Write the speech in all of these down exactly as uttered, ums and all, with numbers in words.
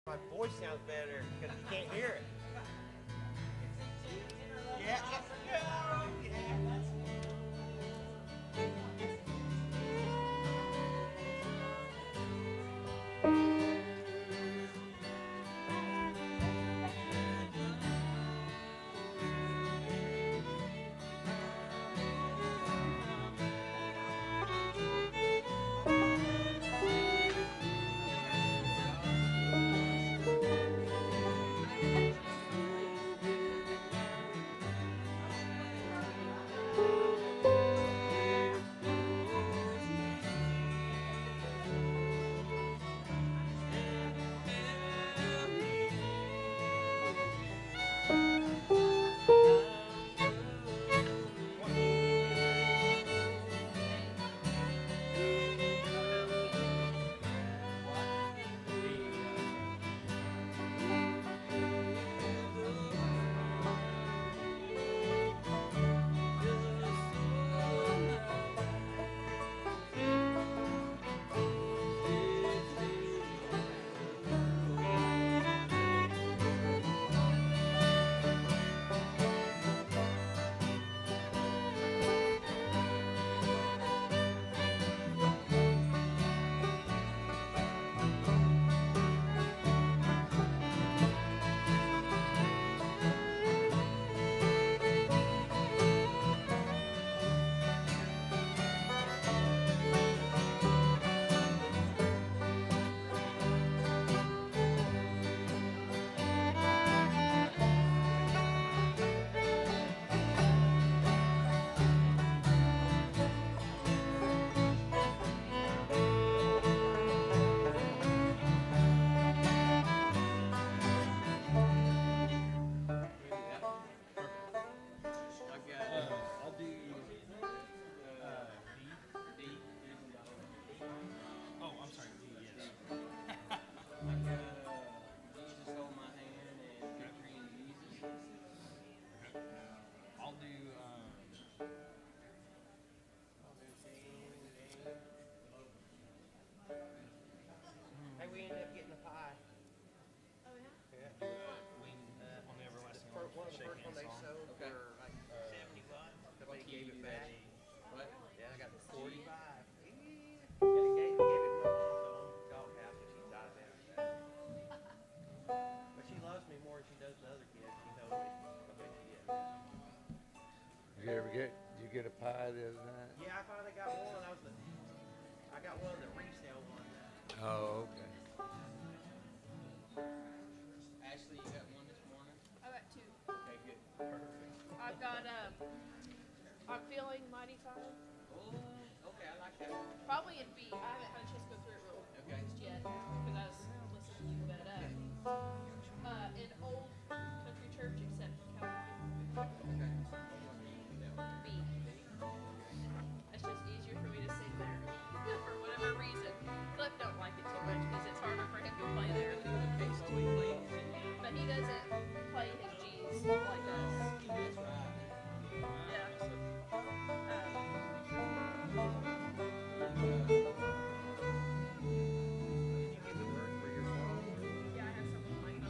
My voice sounds better because you can't hear it. Yeah, yeah, yeah. Hey, we ended up getting a pie. Oh yeah. Yeah. Uh, on the everlasting one, one of the first one they sold okay. for like uh, seventy bucks. But they gave it back. What? Yeah, I got forty-five. Yeah, they gave, gave it to my mom to own the doghouse, and she died there. But she loves me more than she does the other kids. She knows me. I bet she is. Did you ever get? Did you get a pie the other night? Yeah, I finally got one. I was the. I got one of the resale ones. Oh, okay. Ashley, you got one this morning? I got two. Okay, good. Perfect. I've got, um, I'm feeling mighty fine. Oh, okay, I like that. Probably in B. I haven't had a chance to go through it real okay. just yet because I was listening to you, but, uh, uh, in old country church except California. Okay. B. It's just easier for me to sing there for whatever reason. Cliff don't like it too much because it's harder for him to play there. Okay, so we play his in there. But he doesn't play his G's like us. That's right. Yeah. Yeah, I have some on my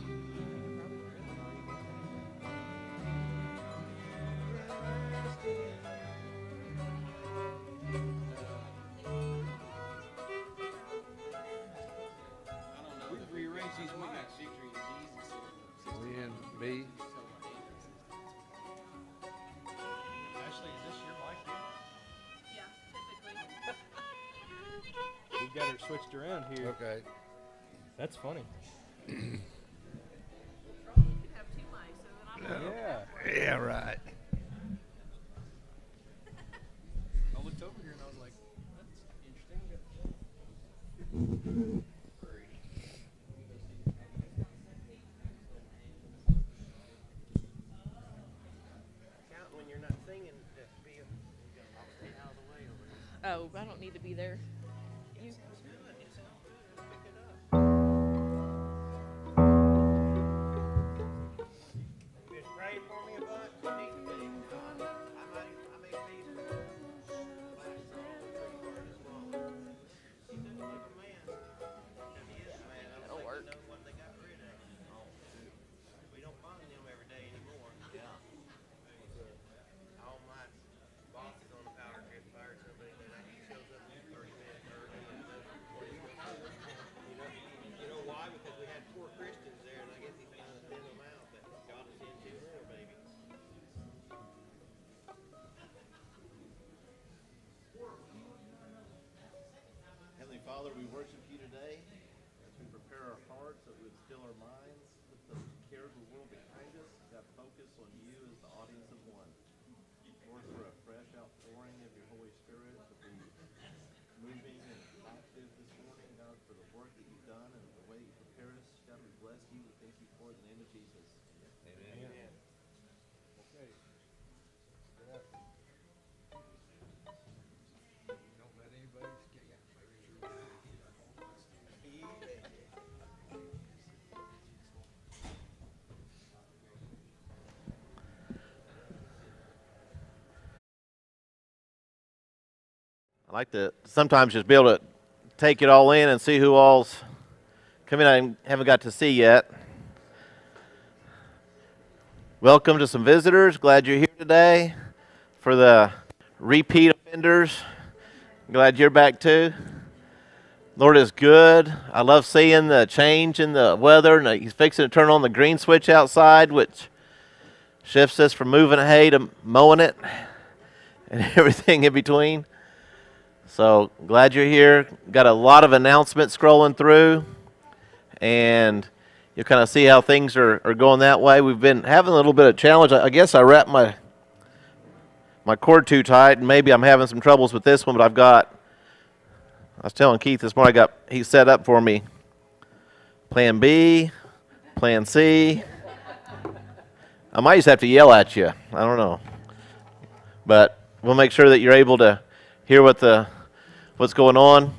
We've rearranged these mics. Featuring Jesus. Me and me. Ashley, is this your mic here? Yeah, typically. We've got her switched around here. Okay. That's funny. Or you could have two mics, so then I'm Yeah. Yeah, right. I looked over here and I was like, that's interesting. Count when you're not singing to be a, I'll stay out of the way over here. Oh, I don't need to be there. You. It sounds good. It sounds good. Pick it up. You been praying for me a bunch? You need to be. I might, I may be back for all the three part as well. He doesn't look a man. Father, we worship you today as we prepare our hearts, that we would still our minds, with the cares of the world behind us. God, focus on you as the audience of one. Lord, for a fresh outpouring of your Holy Spirit to be moving and active this morning, God, for the work that you've done and the way you prepared us. God, we bless you. We thank you for it in the name of Jesus. Amen. Amen. Okay. Don't let anybody scare you. I like to sometimes just be able to take it all in and see who all's coming I haven't got to see yet. Welcome to some visitors. Glad you're here today. For the repeat offenders, glad you're back too. Lord is good. I love seeing the change in the weather, and he's fixing to turn on the green switch outside, which shifts us from moving hay to mowing it and everything in between. So glad you're here. Got a lot of announcements scrolling through, and you'll kind of see how things are, are going that way. We've been having a little bit of challenge. I, I guess I wrapped my my cord too tight, and maybe I'm having some troubles with this one, but I've got, I was telling Keith this morning, I got, he set up for me plan B, plan C. I might just have to yell at you. I don't know. But we'll make sure that you're able to hear what the what's going on.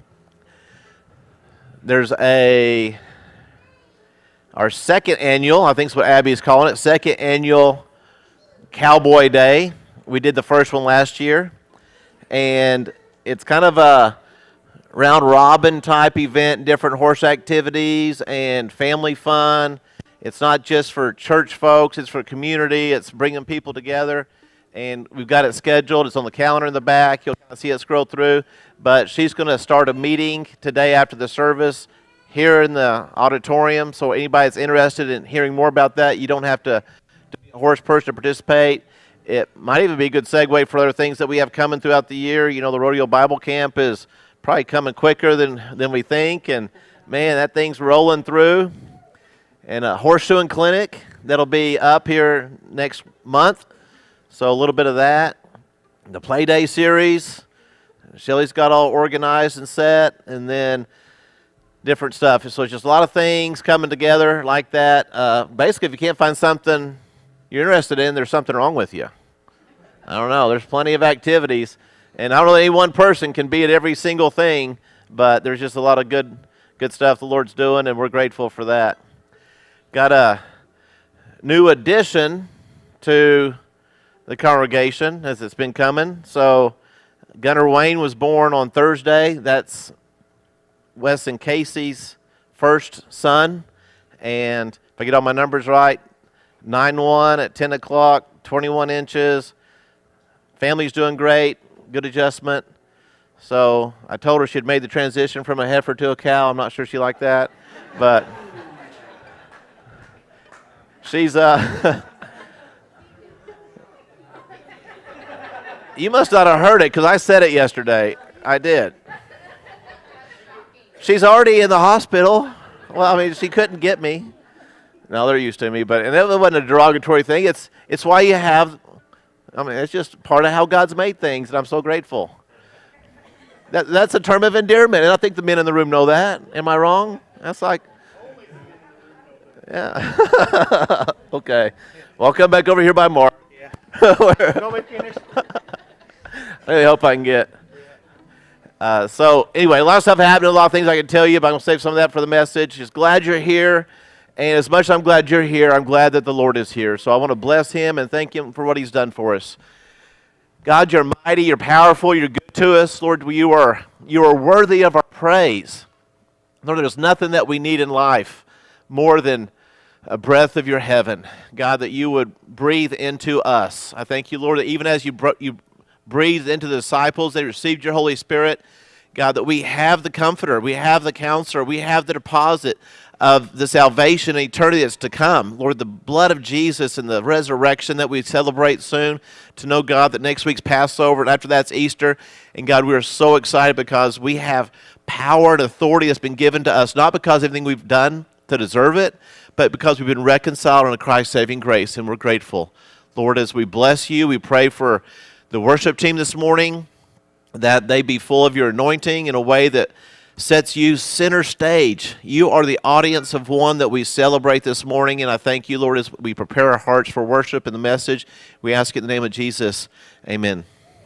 There's a, our second annual, I think is what Abby is calling it, second annual Cowboy Day. We did the first one last year, and it's kind of a round robin type event, different horse activities and family fun. It's not just for church folks, it's for community, it's bringing people together. And we've got it scheduled. It's on the calendar in the back. You'll kind of see it scroll through. But she's going to start a meeting today after the service here in the auditorium. So anybody that's interested in hearing more about that, you don't have to, to be a horse person to participate. It might even be a good segue for other things that we have coming throughout the year. You know, the Rodeo Bible Camp is probably coming quicker than, than we think. And, man, that thing's rolling through. And a horseshoeing clinic that'll be up here next month. So a little bit of that. The Play Day series. Shelly's got all organized and set. And then different stuff. So it's just a lot of things coming together like that. Uh, basically, if you can't find something you're interested in, there's something wrong with you. I don't know. There's plenty of activities. And I don't know that any one person can be at every single thing. But there's just a lot of good, good stuff the Lord's doing, and we're grateful for that. Got a new addition to the congregation as it's been coming. So Gunnar Wayne was born on Thursday. That's Wes and Casey's first son. And if I get all my numbers right, nine one at ten o'clock, twenty-one inches. Family's doing great, good adjustment. So I told her she'd made the transition from a heifer to a cow. I'm not sure she liked that, but she's uh you must not have heard it because I said it yesterday. I did. She's already in the hospital. Well, I mean, she couldn't get me. No, they're used to me, but and that wasn't a derogatory thing. It's it's why you have. I mean, it's just part of how God's made things, and I'm so grateful. That that's a term of endearment, and I think the men in the room know that. Am I wrong? That's like. Yeah. Okay. Well, I'll come back over here by Mark. Yeah. I really hope I can get. Uh, so, anyway, a lot of stuff happened, a lot of things I can tell you, but I'm going to save some of that for the message. Just glad you're here. And as much as I'm glad you're here, I'm glad that the Lord is here. So I want to bless him and thank him for what he's done for us. God, you're mighty, you're powerful, you're good to us. Lord, you are, you are worthy of our praise. Lord, there's nothing that we need in life more than a breath of your heaven. God, that you would breathe into us. I thank you, Lord, that even as you, bro- you breathed into the disciples, they received your Holy Spirit. God, that we have the Comforter, we have the Counselor, we have the deposit of the salvation and eternity that's to come. Lord, the blood of Jesus and the resurrection that we celebrate soon, to know, God, that next week's Passover and after that's Easter. And God, we are so excited because we have power and authority that's been given to us, not because of anything we've done to deserve it, but because we've been reconciled under Christ's saving grace, and we're grateful. Lord, as we bless you, we pray for the worship team this morning, that they be full of your anointing in a way that sets you center stage. You are the audience of one that we celebrate this morning, and I thank you, Lord, as we prepare our hearts for worship and the message. We ask it in the name of Jesus. Amen.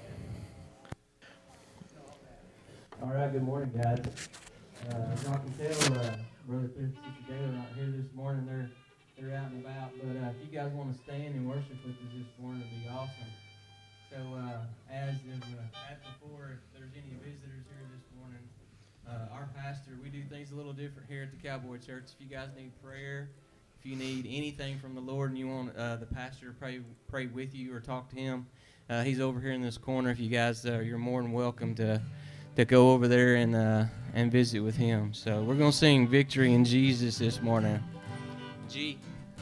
All right, good morning, guys. Uh, as y'all can tell, uh, Brother Cliff and Sister Gail are not here this morning. They're they're out and about. But uh, if you guys want to stand and worship with us this morning, it'd be awesome. So uh, as of, uh, as before, if there's any visitors here this morning, uh, our pastor, we do things a little different here at the Cowboy Church. If you guys need prayer, if you need anything from the Lord and you want uh, the pastor to pray pray with you or talk to him, uh, he's over here in this corner. If you guys, uh, you're more than welcome to to go over there and uh, and visit with him. So we're gonna sing "Victory in Jesus" this morning. G.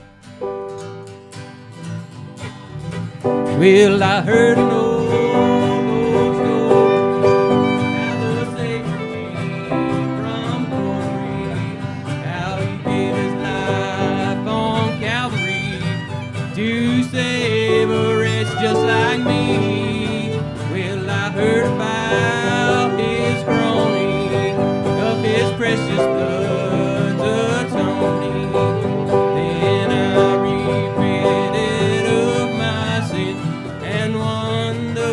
Well, I heard an old, old story, how the Savior came from glory, how he gave his life on Calvary to save a wretch just like me. Well, I heard about his groaning, of his precious blood's atoning. Then I repented of my sin and wonder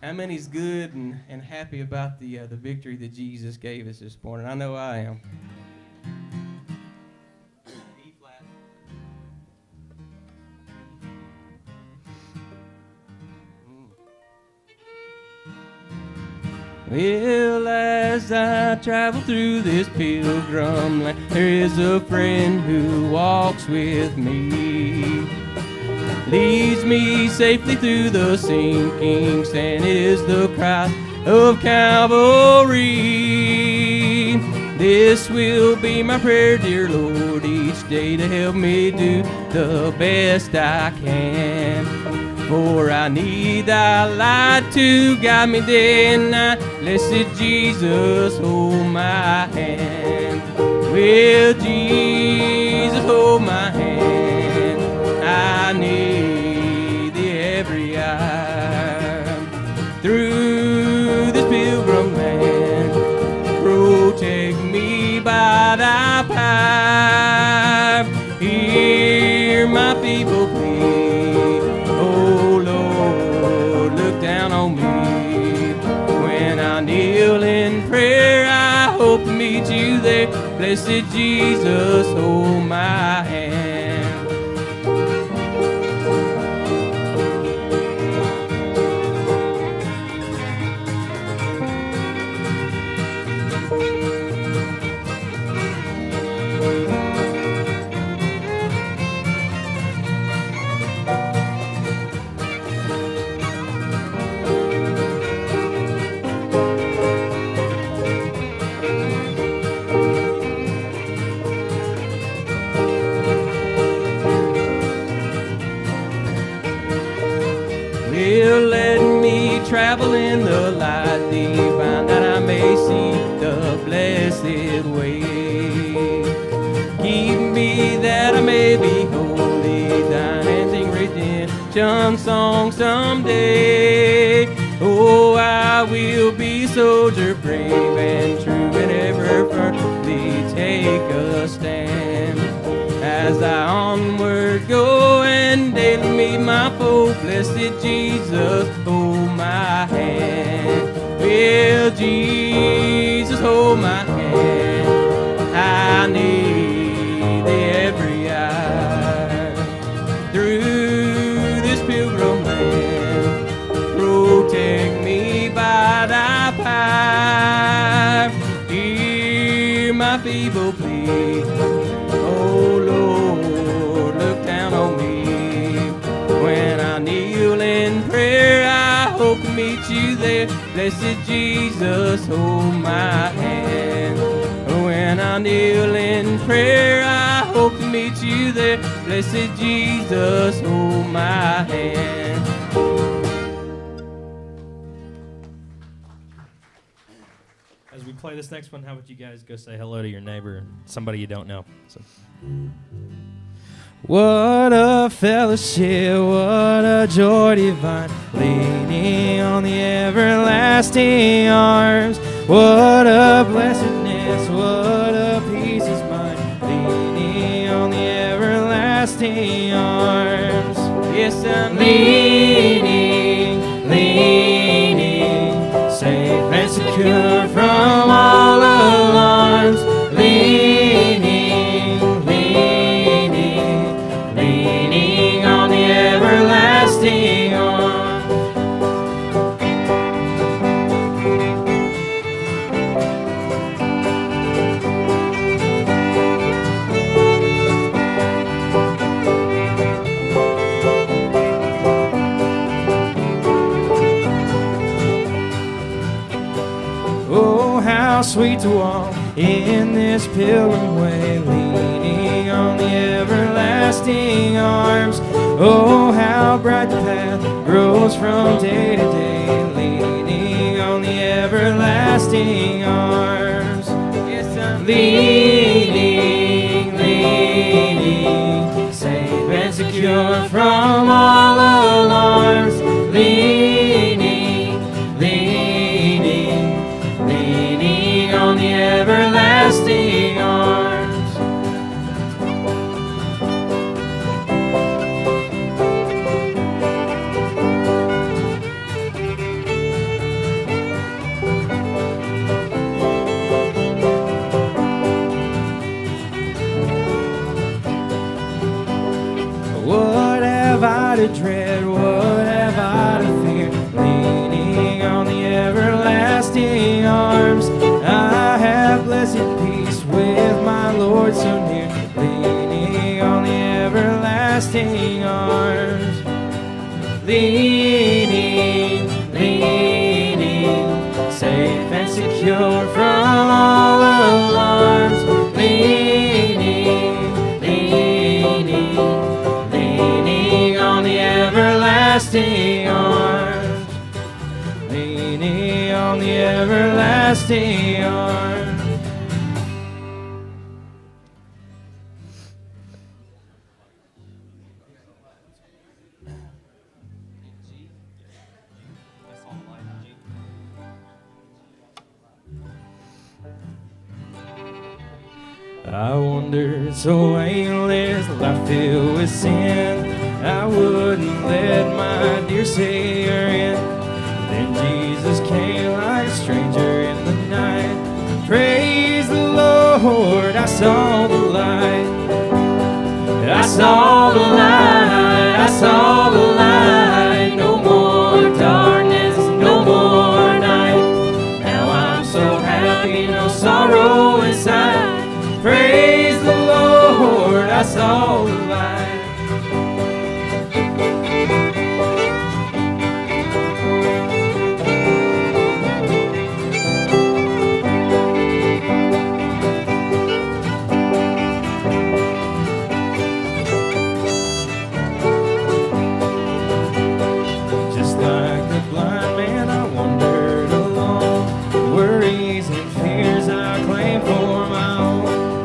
how many's good and, and happy about the uh, the victory that Jesus gave us this morning? I know I am. E flat. Well, as I travel through this pilgrim land, there is a friend who walks with me. Leads me safely through the sinking sand, is the Christ of Calvary. This will be my prayer, dear Lord, each day to help me do the best I can. For I need thy light to guide me day and night. Blessed Jesus, hold my hand. Will Jesus hold my hand? I need thee every hour. Through this pilgrim land, protect me by thy power. Hear my feeble plea, oh Lord, look down on me. When I kneel in prayer, I hope to meet you there. Blessed Jesus, hold my hand. Travel in the light divine, that I may see the blessed way. Keep me that I may be holy, thine and sing redemption song someday. Oh, I will be soldier brave and true, and ever firmly take a stand. As I onward go and daily meet my foe, blessed Jesus, hold my hand. Will Jesus hold my hand? I need thee every hour. Through this pilgrim land, protect me by thy power. Hear my feeble plea, oh Lord, look down on me. When I kneel in prayer, I hope to meet you there. Blessed Jesus, hold my hand. When I kneel in prayer, I hope to meet you there. Blessed Jesus, hold my hand. As we play this next one, how about you guys go say hello to your neighbor, somebody you don't know. So. What a fellowship, what a joy divine, leaning on the everlasting arms. What a blessedness, what a peace is mine, leaning on the everlasting arms. Yes, I'm leaning, leaning, safe and secure from all alarms. Leaning, leaning, leaning on the everlasting arms. Oh, how sweet to walk in this pilgrim way, leaning on the everlasting arms. Oh, how bright the path grows from day to day, leaning on the everlasting arms. Yes, I'm leaning, leaning, safe and secure from all alarms. Leaning, leaning, leaning on the everlasting arms. leaning, leaning, safe and secure from all alarms, leaning, leaning, leaning on the everlasting arms, leaning on the everlasting arms. I wondered, so aimless, life filled with sin, I wouldn't let my dear Savior in. Then Jesus came like a stranger in the night. Praise the Lord, I saw the light. I saw the light, I saw the light. No more darkness, no more night. Now I'm so happy, no sorrow inside. Praise the Lord, I saw the light. Just like the blind man, I wandered along. Worries and fears I claimed for my own.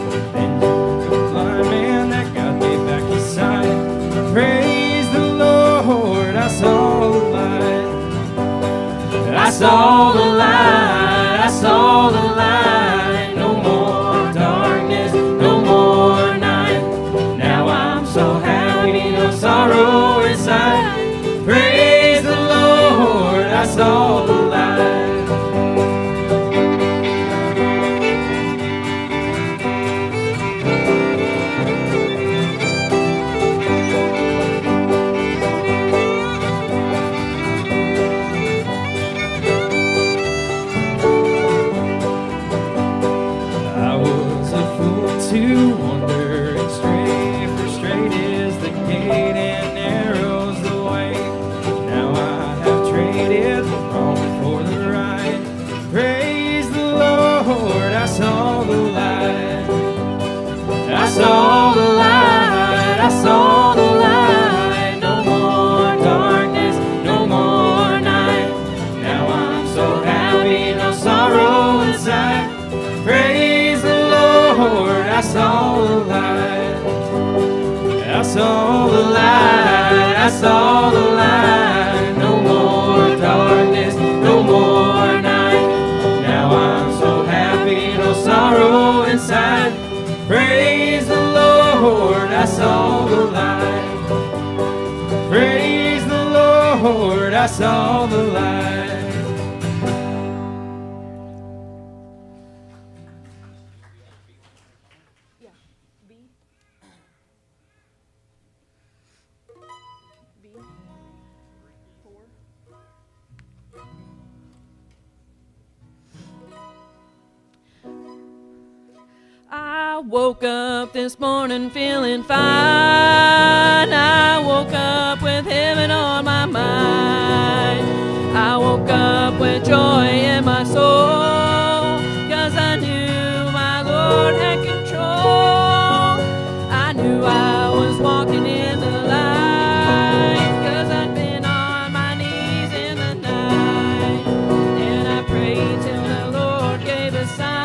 Praise the Lord, I saw the light. I saw the light, I saw the light. No more darkness, no more night. Now I'm so happy, no sorrow inside. Praise the Lord, I saw the light. To wander and stray, for straight is the gate and narrow's the way. Now I have traded the wrong for the right. Praise the Lord, I saw the light. I saw the light, I saw the light. No more darkness, no more night. Now I'm so happy, no sorrow inside. Praise the Lord, I saw the light. I saw the light, I saw the light. No more darkness, no more night. Now I'm so happy, no sorrow inside. Praise the Lord, I saw the light. Praise the Lord, I saw the light. I woke up this morning feeling fine. I woke up with heaven on my mind. I woke up with joy in my soul, 'cause I knew my Lord had control. I knew I was walking in the light, 'cause I'd been on my knees in the night, and I prayed till the Lord gave a sign.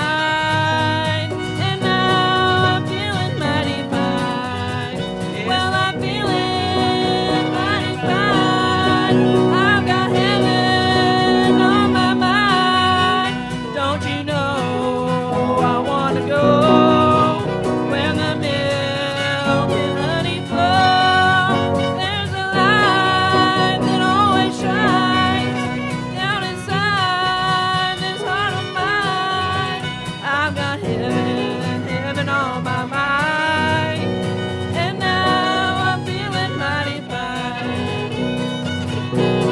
I've got heaven on my mind. Don't you know I want to go where the milk and honey flow? There's a light that always shines down inside this heart of mine. I've got heaven, heaven on my mind, and now I'm feeling mighty fine.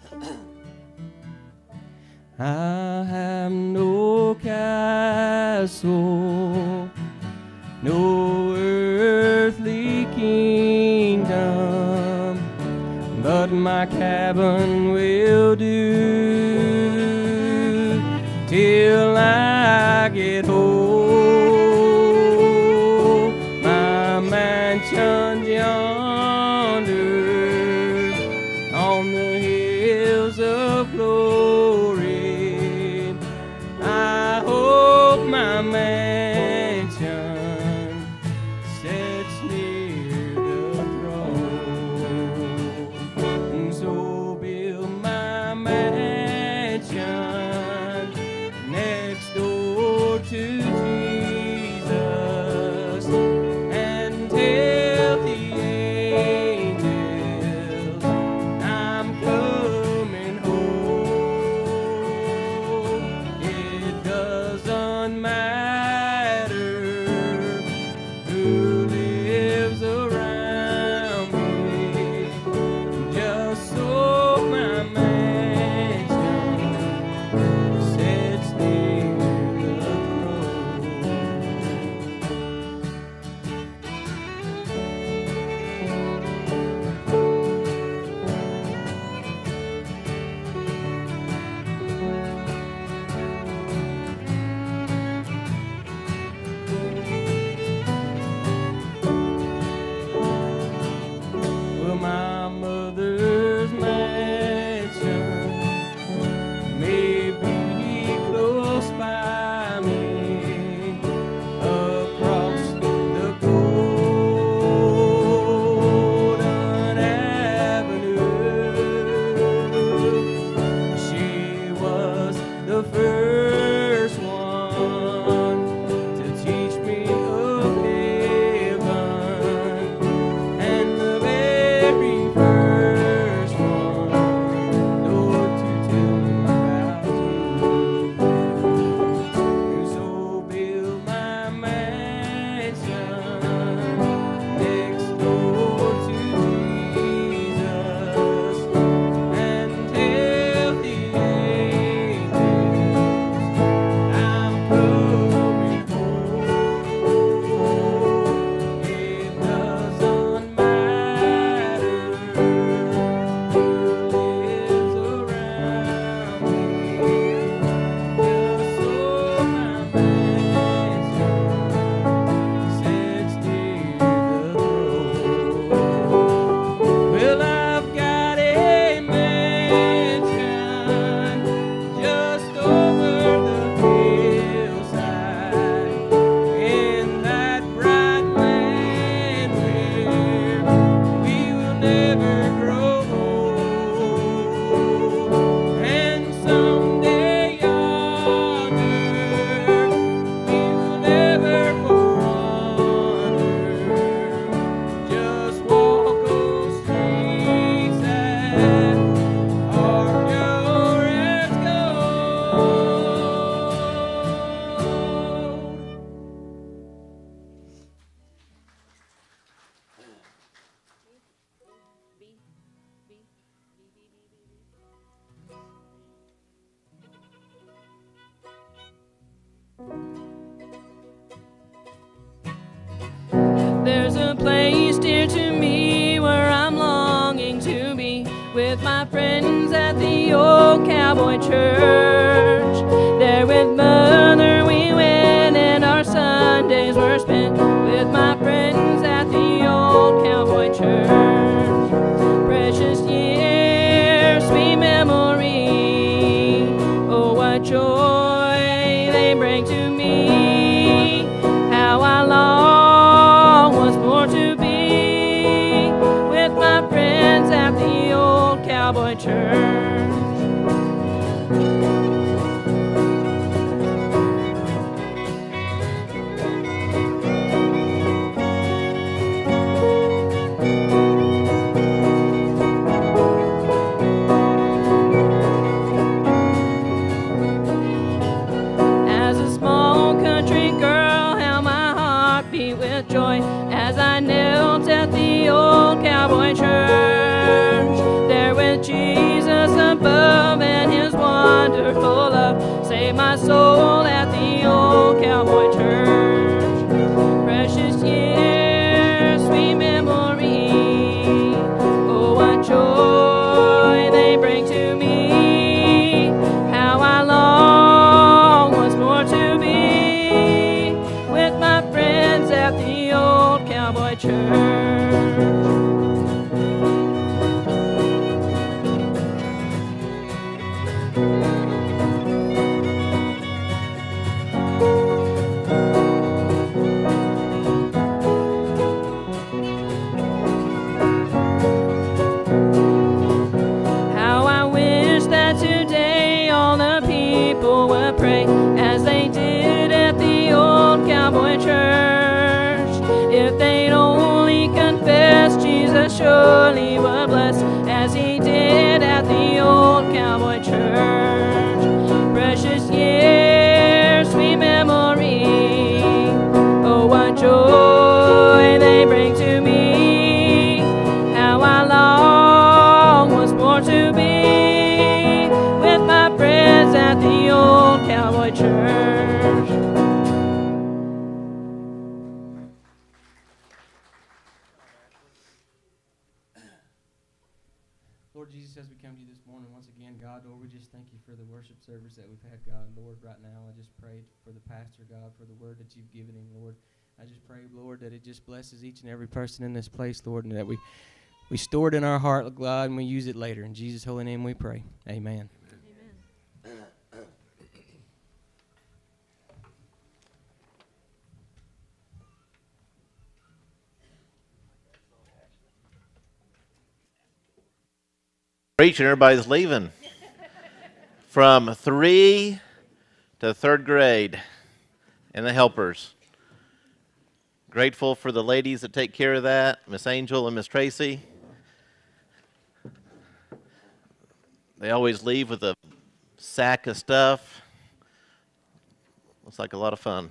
I have no castle, no earthly kingdom, but my cabin will do till I get home. My mansion's yonder on the hills of glory. I hope my mansion sits near the throne, and so build my mansion next door to Jesus, and tell the angels I'm coming home. It doesn't matter who lives around me, just so my mansion sits near the Well, my mother's mansion may be close by me, across the golden avenue. She was the first one to teach me of heaven, and the very first one, Lord, to tell me about you. So build my mansion next door to Jesus, and tell the angels I'm coming home. It doesn't matter who lives around me, just so my mansion sits near the throne. Well, I've got a mansion just over the hillside in that bright land where we will never grow old, and someday yonder we will never go under. Just walk those streets that are pure as gold. There's a place dear to me where I'm longing to be, with my friends at the old cowboy church. There with mother we went, and our Sundays were spent with my friends at the old cowboy church. Precious years, sweet memory, oh what joy they bring to me. How I long once more to be with my friends at the old cowboy church. As a small country girl, how my heart beat with joy as I knelt at the old cowboy church. There with Jesus up wonderful love saved my soul at the old cowboy church. Precious years, sweet memory, oh what joy they bring to me. How I long once more to be with my friends at the old cowboy church. As they did at the old cowboy church. If they'd only confess, Jesus surely would bless, as he did at the old cowboy church. Precious years, sweet memory, oh what joy they bring to me. How I long once more to be with my friends at the old cowboy church. Lord Jesus, as we come to you this morning, once again, God, Lord, we just thank you for the worship service that we've had, God. Lord, right now, I just pray for the pastor, God, for the word that you've given him, Lord. I just pray, Lord, that it just blesses each and every person in this place, Lord, and that we, we store it in our heart, God, and we use it later. In Jesus' holy name we pray. Amen. Preaching, everybody's leaving. From three to third grade and the helpers. Grateful for the ladies that take care of that, Miss Angel and Miss Tracy. They always leave with a sack of stuff. Looks like a lot of fun.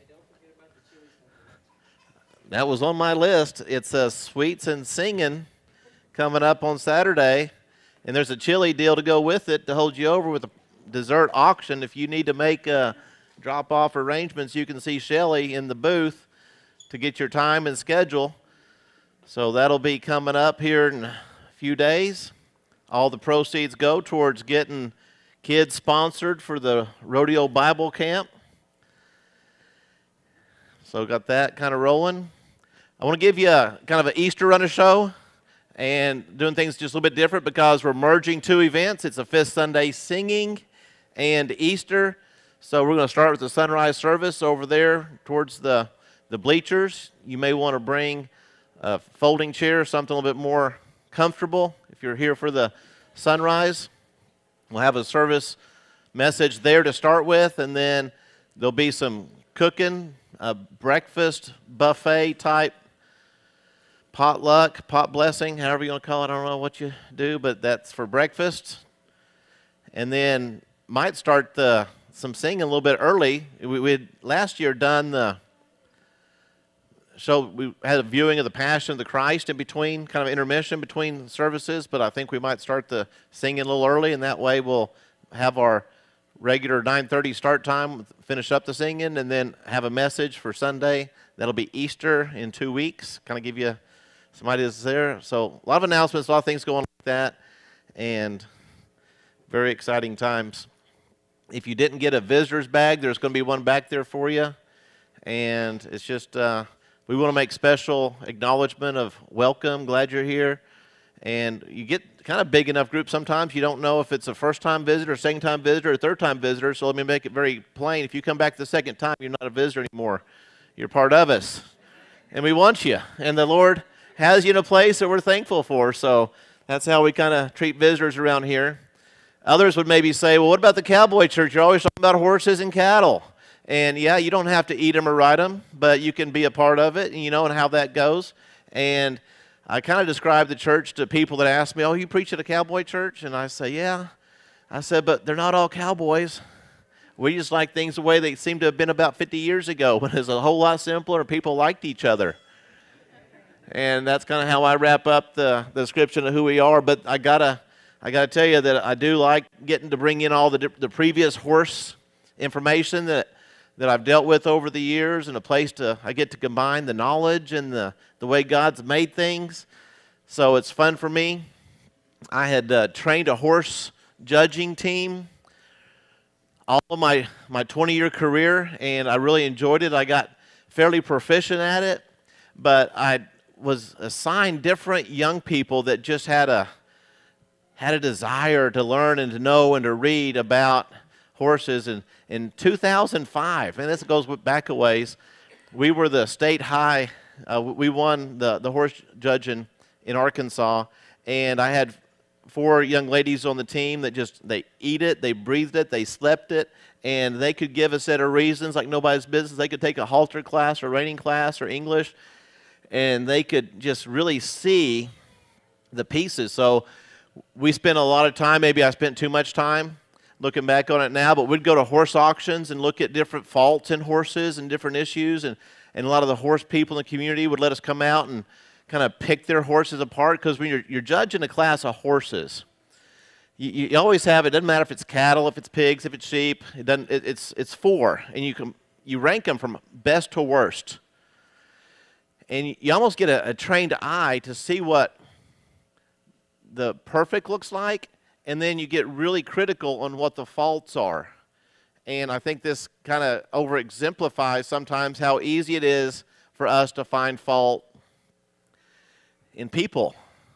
That was on my list. It's uh, Sweets and Singing coming up on Saturday. And there's a chili deal to go with it to hold you over with a dessert auction. If you need to make uh, drop-off arrangements, you can see Shelly in the booth to get your time and schedule. So that'll be coming up here in a few days. All the proceeds go towards getting kids sponsored for the Rodeo Bible Camp. So got that kind of rolling. I want to give you a kind of an Easter runner show. And doing things just a little bit different because we're merging two events. It's a Fifth Sunday Singing and Easter. So we're going to start with the sunrise service over there towards the, the bleachers. You may want to bring a folding chair, something a little bit more comfortable if you're here for the sunrise. We'll have a service message there to start with, and then there'll be some cooking, a breakfast buffet type potluck, pot blessing, however you want to call it. I don't know what you do, but that's for breakfast. And then might start the some singing a little bit early. We, we had last year done the show. We had a viewing of the Passion of the Christ in between, kind of intermission between services. But I think we might start the singing a little early, and that way we'll have our regular nine thirty start time, finish up the singing, and then have a message for Sunday. That'll be Easter in two weeks. Kind of give you some ideas there. So a lot of announcements, a lot of things going like that, and very exciting times. If you didn't get a visitor's bag, there's going to be one back there for you. And it's just, uh, we want to make special acknowledgement of welcome, glad you're here. And you get kind of big enough group sometimes you don't know if it's a first-time visitor, second-time visitor, or third-time visitor. So let me make it very plain. If you come back the second time, you're not a visitor anymore. You're part of us. And we want you. And the Lord has you in a place that we're thankful for. So that's how we kind of treat visitors around here. Others would maybe say, well, what about the cowboy church? You're always talking about horses and cattle. And yeah, you don't have to eat them or ride them, but you can be a part of it, and you know, and how that goes. And I kind of describe the church to people that ask me, oh, you preach at a cowboy church? And I say, yeah. I said, but they're not all cowboys. We just like things the way they seem to have been about fifty years ago, when it was a whole lot simpler and people liked each other. And that's kind of how I wrap up the, the description of who we are. But I got to I got to tell you that I do like getting to bring in all the, the previous horse information that, that I've dealt with over the years, and a place to, I get to combine the knowledge and the, the way God's made things. So it's fun for me. I had uh, trained a horse judging team all of my, my twenty-year career, and I really enjoyed it. I got fairly proficient at it, but I was assigned different young people that just had a had a desire to learn and to know and to read about horses. And in two thousand five, and this goes back a ways, we were the state high. Uh, we won the, the horse judging in Arkansas, and I had four young ladies on the team that just, they eat it, they breathed it, they slept it, and they could give a set of reasons like nobody's business. They could take a halter class or reining class or English, and they could just really see the pieces. So we spent a lot of time, maybe I spent too much time looking back on it now, but we'd go to horse auctions and look at different faults in horses and different issues, and, and a lot of the horse people in the community would let us come out and kind of pick their horses apart, because when you're, you're judging a class of horses, you, you always have, it doesn't matter if it's cattle, if it's pigs, if it's sheep, it doesn't, it, it's, it's four, and you, can, you rank them from best to worst. And you, you almost get a, a trained eye to see what the perfect looks like, and then you get really critical on what the faults are. And I think this kind of over-exemplifies sometimes how easy it is for us to find fault in people.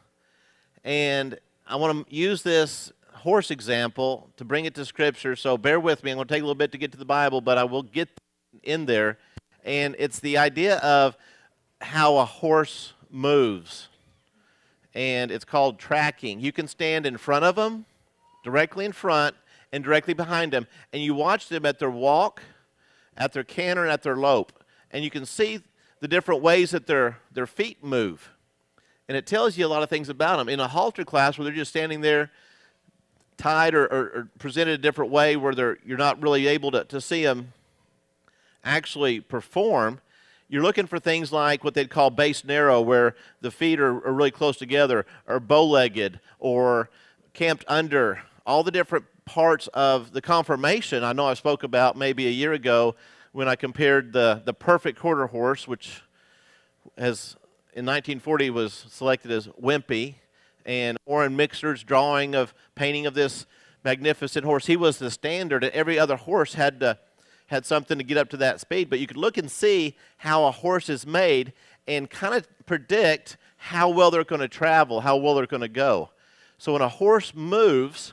And I want to use this horse example to bring it to Scripture, so bear with me. I'm going to take a little bit to get to the Bible, but I will get in there. And it's the idea of how a horse moves, and it's called tracking. You can stand in front of them, directly in front, and directly behind them, and you watch them at their walk, at their canter, and at their lope, and you can see the different ways that their, their feet move. And it tells you a lot of things about them. In a halter class where they're just standing there tied or, or, or presented a different way where they're, you're not really able to, to see them actually perform, you're looking for things like what they'd call base narrow, where the feet are, are really close together, or bow-legged, or camped under. All the different parts of the conformation I know I spoke about maybe a year ago when I compared the, the perfect quarter horse, which has in nineteen forty was selected as Wimpy, and Orrin Mixer's drawing of painting of this magnificent horse. He was the standard, and every other horse had to, had something to get up to that speed. But you could look and see how a horse is made and kind of predict how well they're going to travel, how well they're going to go. So when a horse moves,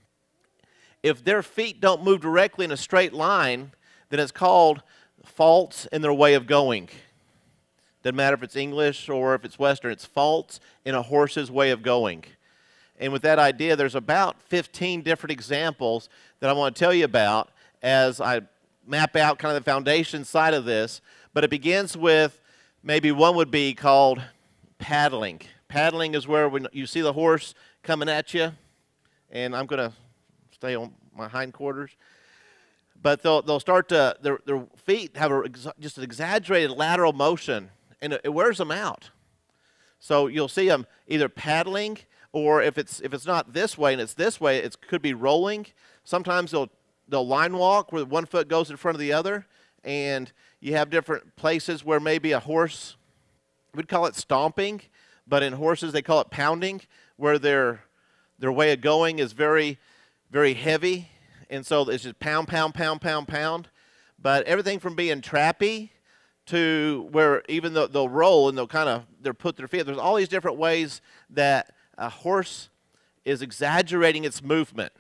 if their feet don't move directly in a straight line, then it's called faults in their way of going. Doesn't matter if it's English or if it's Western, it's faults in a horse's way of going. And with that idea, there's about fifteen different examples that I want to tell you about as I map out kind of the foundation side of this. But it begins with, maybe one would be called paddling. Paddling is where when you see the horse coming at you, and I'm going to stay on my hindquarters, but they'll, they'll start to, their, their feet have a, just an exaggerated lateral motion, and it wears them out. So you'll see them either paddling, or if it's if it's not this way and it's this way, it could be rolling. Sometimes they'll they'll line walk where one foot goes in front of the other, and you have different places where maybe a horse, we'd call it stomping, but in horses they call it pounding, where their their way of going is very very heavy, and so it's just pound pound pound pound pound. But everything from being trappy to where even though they'll roll and they'll kind of they'll put their feet. There's all these different ways that a horse is exaggerating its movement.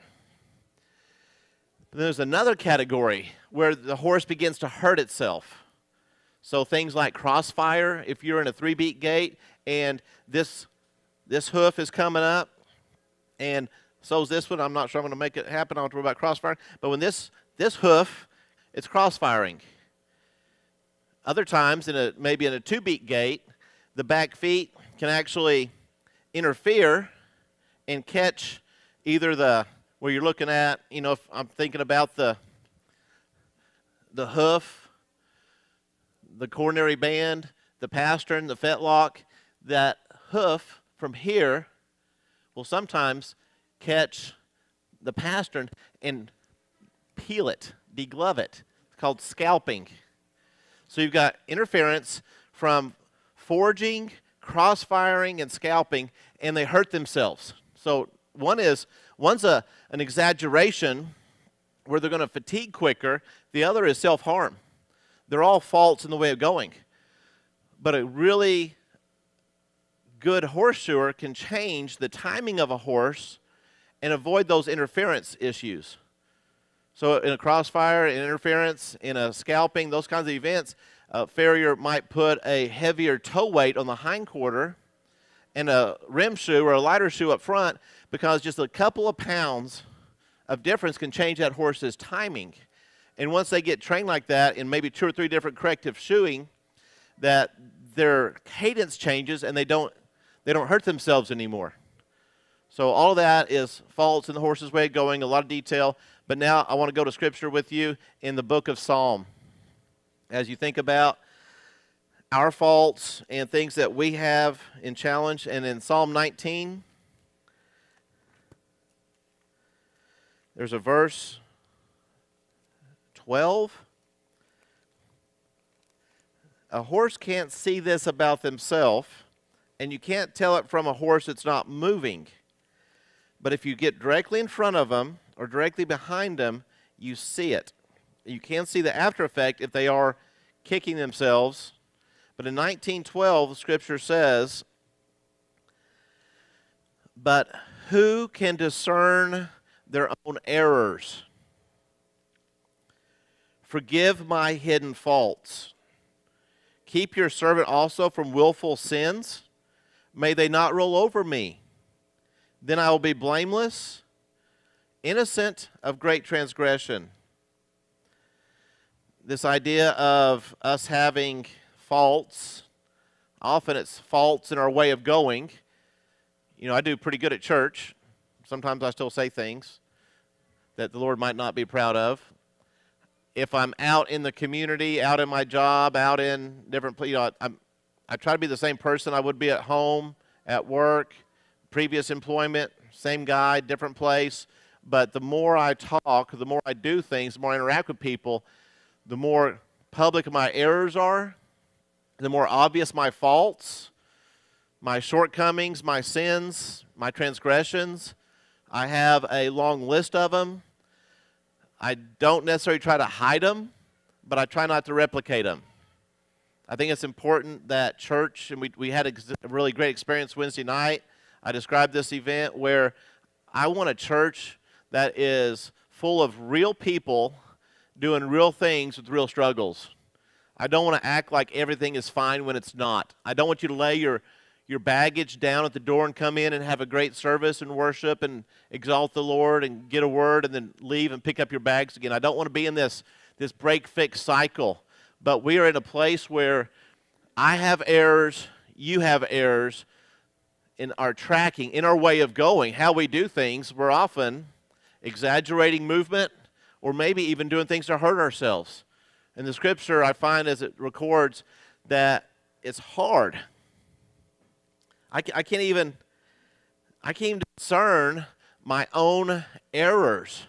But there's another category where the horse begins to hurt itself. So things like crossfire, if you're in a three-beat gait and this this hoof is coming up, and so is this one. I'm not sure I'm going to make it happen. I don't have to worry about crossfire. But when this this hoof, it's crossfiring. Other times, in a maybe in a two-beat gait, the back feet can actually interfere and catch either the, where you're looking at, you know, if I'm thinking about the, the hoof, the coronary band, the pastern, the fetlock, that hoof from here will sometimes catch the pastern and peel it, deglove it. It's called scalping. So you've got interference from forging, crossfiring, and scalping, and they hurt themselves. So one is, one's a, an exaggeration where they're going to fatigue quicker. The other is self-harm. They're all faults in the way of going. But a really good horseshoer can change the timing of a horse and avoid those interference issues. So in a crossfire, in interference, in a scalping, those kinds of events, a farrier might put a heavier toe weight on the hindquarter and a rim shoe or a lighter shoe up front, because just a couple of pounds of difference can change that horse's timing. And once they get trained like that in maybe two or three different corrective shoeing, that their cadence changes and they don't they don't hurt themselves anymore. So all of that is faults in the horse's way of going, a lot of detail. But now I want to go to Scripture with you in the book of Psalm. As you think about our faults and things that we have in challenge, and in Psalm nineteen, there's a verse twelve. A horse can't see this about themselves, and you can't tell it from a horse that's not moving. But if you get directly in front of them or directly behind them, you see it. You can see the after effect if they are kicking themselves. But in nineteen twelve, the Scripture says, "But who can discern their own errors? Forgive my hidden faults. Keep your servant also from willful sins. May they not roll over me. Then I will be blameless, innocent of great transgression." This idea of us having faults, often it's faults in our way of going. You know, I do pretty good at church. Sometimes I still say things that the Lord might not be proud of. If I'm out in the community, out in my job, out in different places, you know, I'm, I try to be the same person I would be at home, at work, previous employment, same guy, different place. But the more I talk, the more I do things, the more I interact with people, the more public my errors are, the more obvious my faults, my shortcomings, my sins, my transgressions. I have a long list of them. I don't necessarily try to hide them, but I try not to replicate them. I think it's important that church, and we, we had a really great experience Wednesday night. I described this event where I want a church that is full of real people doing real things with real struggles. I don't want to act like everything is fine when it's not. I don't want you to lay your, your baggage down at the door and come in and have a great service and worship and exalt the Lord and get a word and then leave and pick up your bags again. I don't want to be in this, this break-fix cycle. But we are in a place where I have errors, you have errors in our tracking, in our way of going, how we do things. We're often exaggerating movement, or maybe even doing things to hurt ourselves. In the Scripture, I find as it records that it's hard. I, I can't even, I can't even discern my own errors.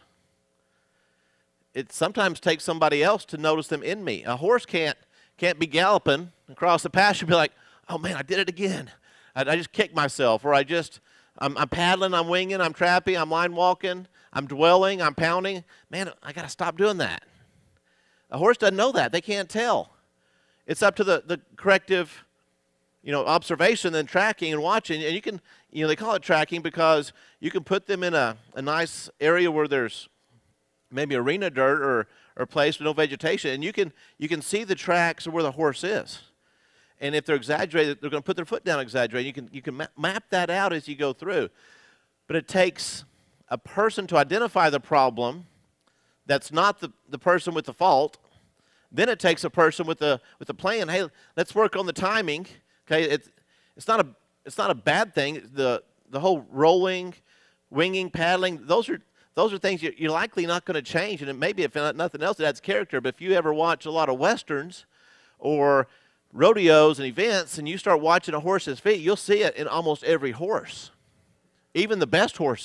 It sometimes takes somebody else to notice them in me. A horse can't, can't be galloping across the pasture and be like, "Oh man, I did it again. I, I just kicked myself," or I just, I'm, I'm paddling, I'm winging, I'm trapping, I'm line walking, I'm dwelling, I'm pounding. Man, I got to stop doing that. A horse doesn't know that. They can't tell. It's up to the, the corrective, you know, observation and tracking and watching. And you can, you know, they call it tracking because you can put them in a, a nice area where there's maybe arena dirt or, or a place with no vegetation, and you can, you can see the tracks of where the horse is. And if they're exaggerated, they're going to put their foot down exaggerated. You can, you can map that out as you go through. But it takes a person to identify the problem that's not the, the person with the fault. Then it takes a person with the with the plan. Hey, let's work on the timing. Okay, it's it's not a it's not a bad thing. The the whole rolling, winging, paddling, those are those are things you're, you're likely not going to change. And it maybe if nothing else, it adds character. But if you ever watch a lot of westerns or rodeos and events, and you start watching a horse's feet, you'll see it in almost every horse. Even the best horses.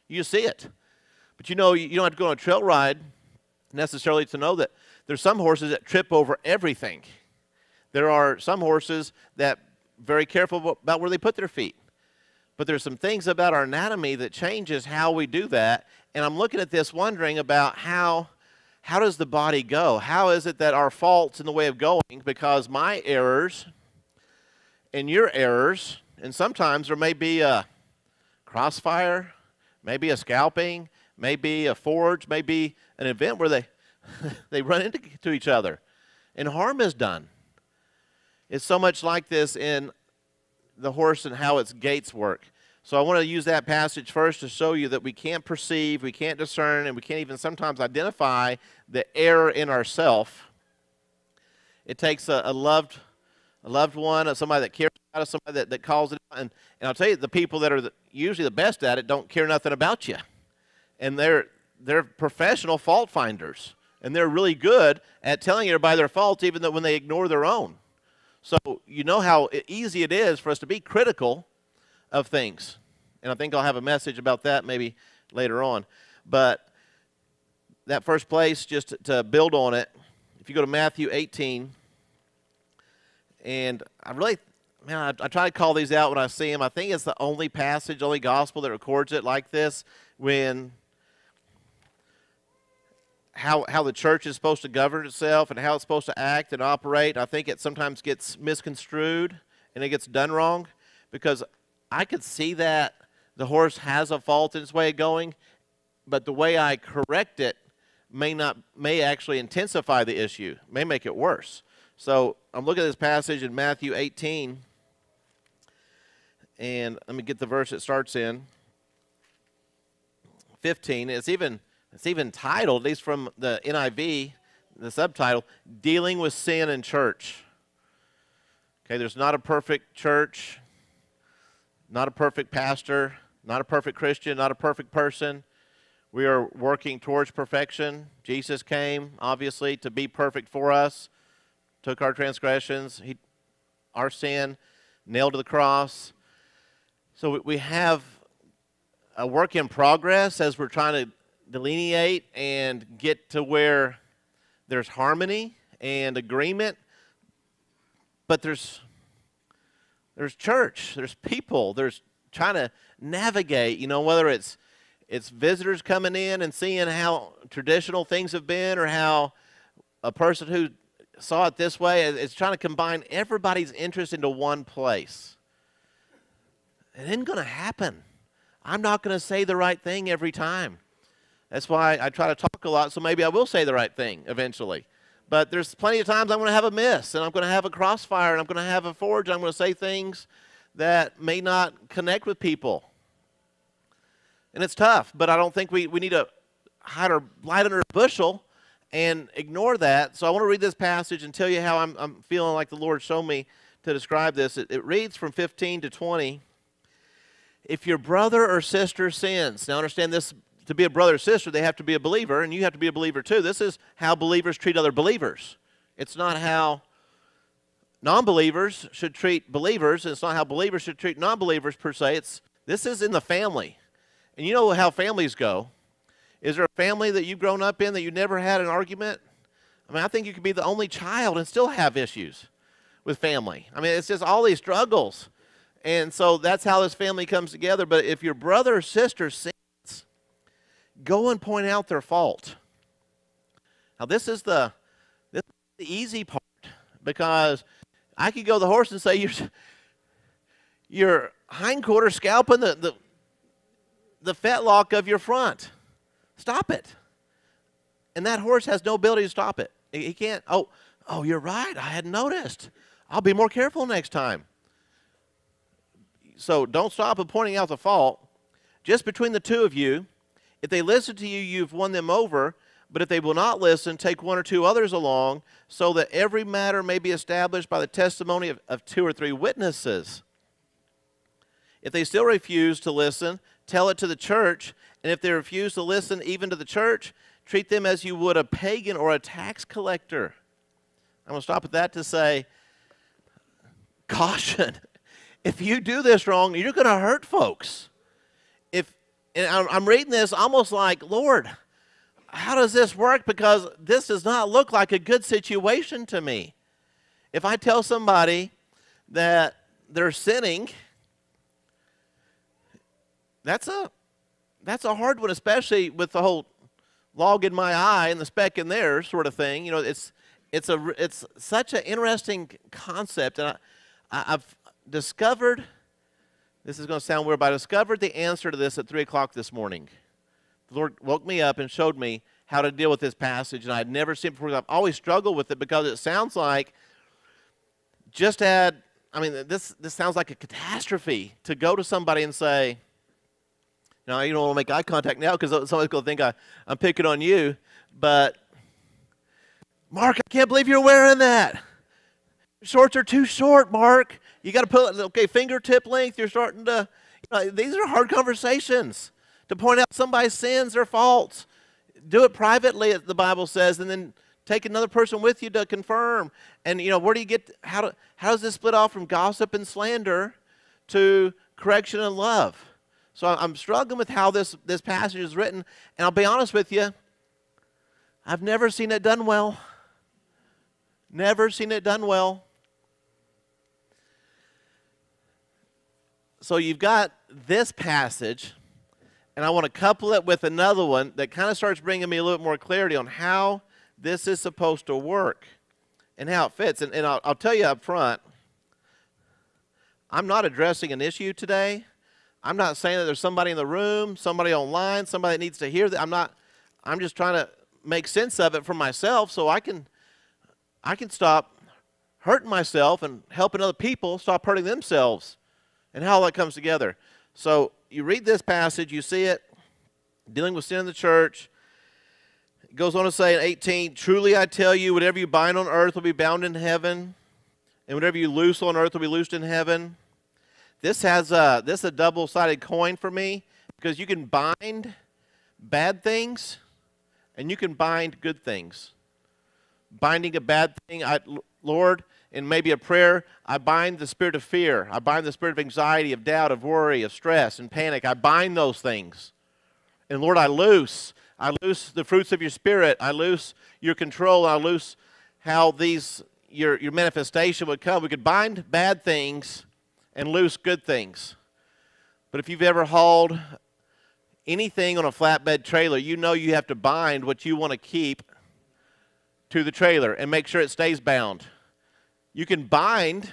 You see it. But you know, you don't have to go on a trail ride necessarily to know that there's some horses that trip over everything. There are some horses that very careful about where they put their feet. But there's some things about our anatomy that changes how we do that. And I'm looking at this wondering about how, how does the body go? How is it that our fault's in the way of going? Because my errors and your errors, and sometimes there may be a crossfire, maybe a scalping, maybe a forge, maybe an event where they, they run into to each other and harm is done. It's so much like this in the horse and how its gaits work. So I want to use that passage first to show you that we can't perceive, we can't discern, and we can't even sometimes identify the error in ourself. It takes a, a loved a loved one, somebody that cares about us, somebody that, that calls it out. And, and I'll tell you, the people that are the, usually the best at it don't care nothing about you. And they're, they're professional fault finders. And they're really good at telling everybody their faults, even though when they ignore their own. So you know how easy it is for us to be critical of things. And I think I'll have a message about that maybe later on. But that first place, just to, to build on it, if you go to Matthew eighteen, and I really, man, I, I try to call these out when I see them. I think it's the only passage, only gospel that records it like this, when how how the church is supposed to govern itself and how it's supposed to act and operate. I think it sometimes gets misconstrued and it gets done wrong, because I could see that the horse has a fault in its way of going, but the way I correct it may not may actually intensify the issue, may make it worse. So I'm looking at this passage in Matthew eighteen, and let me get the verse it starts in. fifteen. It's even it's even titled, at least from the N I V, the subtitle, "Dealing with Sin in Church." Okay, there's not a perfect church, not a perfect pastor, not a perfect Christian, not a perfect person. We are working towards perfection. Jesus came, obviously, to be perfect for us, took our transgressions, he, our sin, nailed to the cross. So we have a work in progress as we're trying to delineate and get to where there's harmony and agreement. But there's there's church, there's people, there's trying to navigate, you know, whether it's it's visitors coming in and seeing how traditional things have been, or how a person who saw it this way, it's trying to combine everybody's interest into one place. It isn't going to happen. I'm not going to say the right thing every time. That's why I try to talk a lot, so maybe I will say the right thing eventually. But there's plenty of times I'm going to have a miss, and I'm going to have a crossfire, and I'm going to have a forge, and I'm going to say things that may not connect with people. And it's tough, but I don't think we, we need to hide our light under a bushel and ignore that. So I want to read this passage and tell you how I'm, I'm feeling like the Lord showed me to describe this. It, it reads from fifteen to twenty. If your brother or sister sins, now understand this, to be a brother or sister, they have to be a believer, and you have to be a believer too. This is how believers treat other believers. It's not how non-believers should treat believers, and it's not how believers should treat non-believers per se. It's, this is in the family. And you know how families go. Is there a family that you've grown up in that you never had an argument? I mean, I think you could be the only child and still have issues with family. I mean, it's just all these struggles. And so that's how this family comes together. But if your brother or sister sins, go and point out their fault. Now, this is the, this is the easy part, because I could go to the horse and say, your, your hindquarter scalping the, the, the fetlock of your front. Stop it. And that horse has no ability to stop it. He can't, oh, oh, you're right, I hadn't noticed. I'll be more careful next time. So don't stop at pointing out the fault. Just between the two of you, if they listen to you, you've won them over. But if they will not listen, take one or two others along, so that every matter may be established by the testimony of, of two or three witnesses. If they still refuse to listen, tell it to the church. And if they refuse to listen even to the church, treat them as you would a pagan or a tax collector. I'm going to stop at that to say, caution. If you do this wrong, you're going to hurt folks. If And I'm, I'm reading this almost like, Lord, how does this work? Because this does not look like a good situation to me. If I tell somebody that they're sinning, that's a that's a hard one, especially with the whole log in my eye and the speck in there sort of thing. You know, it's it's a it's such an interesting concept, and I, I, I've discovered. This is going to sound weird, but I discovered the answer to this at three o'clock this morning. The Lord woke me up and showed me how to deal with this passage, and I'd never seen it before. I've always struggled with it because it sounds like just add. I mean, this this sounds like a catastrophe to go to somebody and say, "No, you don't want to make eye contact now because somebody's going to think I, I'm picking on you." But Mark, I can't believe you're wearing that. Shorts are too short, Mark. You got to put, okay, fingertip length. You're starting to, you know, these are hard conversations to point out somebody's sins or faults. Do it privately, the Bible says, and then take another person with you to confirm. And, you know, where do you get, how, do, how does this split off from gossip and slander to correction and love? So I'm struggling with how this, this passage is written. And I'll be honest with you, I've never seen it done well. Never seen it done well. So you've got this passage, and I want to couple it with another one that kind of starts bringing me a little bit more clarity on how this is supposed to work and how it fits. And, and I'll, I'll tell you up front, I'm not addressing an issue today. I'm not saying that there's somebody in the room, somebody online, somebody that needs to hear that. I'm not. I'm just trying to make sense of it for myself so I can, I can stop hurting myself and helping other people stop hurting themselves. And how all that comes together. So you read this passage, you see it, dealing with sin in the church. It goes on to say in eighteen, truly I tell you, whatever you bind on earth will be bound in heaven, and whatever you loose on earth will be loosed in heaven. This has a, this is a double-sided coin for me, because you can bind bad things, and you can bind good things. Binding a bad thing, I, Lord, in maybe a prayer, I bind the spirit of fear. I bind the spirit of anxiety, of doubt, of worry, of stress, and panic. I bind those things. And Lord, I loose. I loose the fruits of your spirit. I loose your control. I loose how these your, your manifestation would come. We could bind bad things and loose good things. But if you've ever hauled anything on a flatbed trailer, you know you have to bind what you want to keep to the trailer and make sure it stays bound. You can bind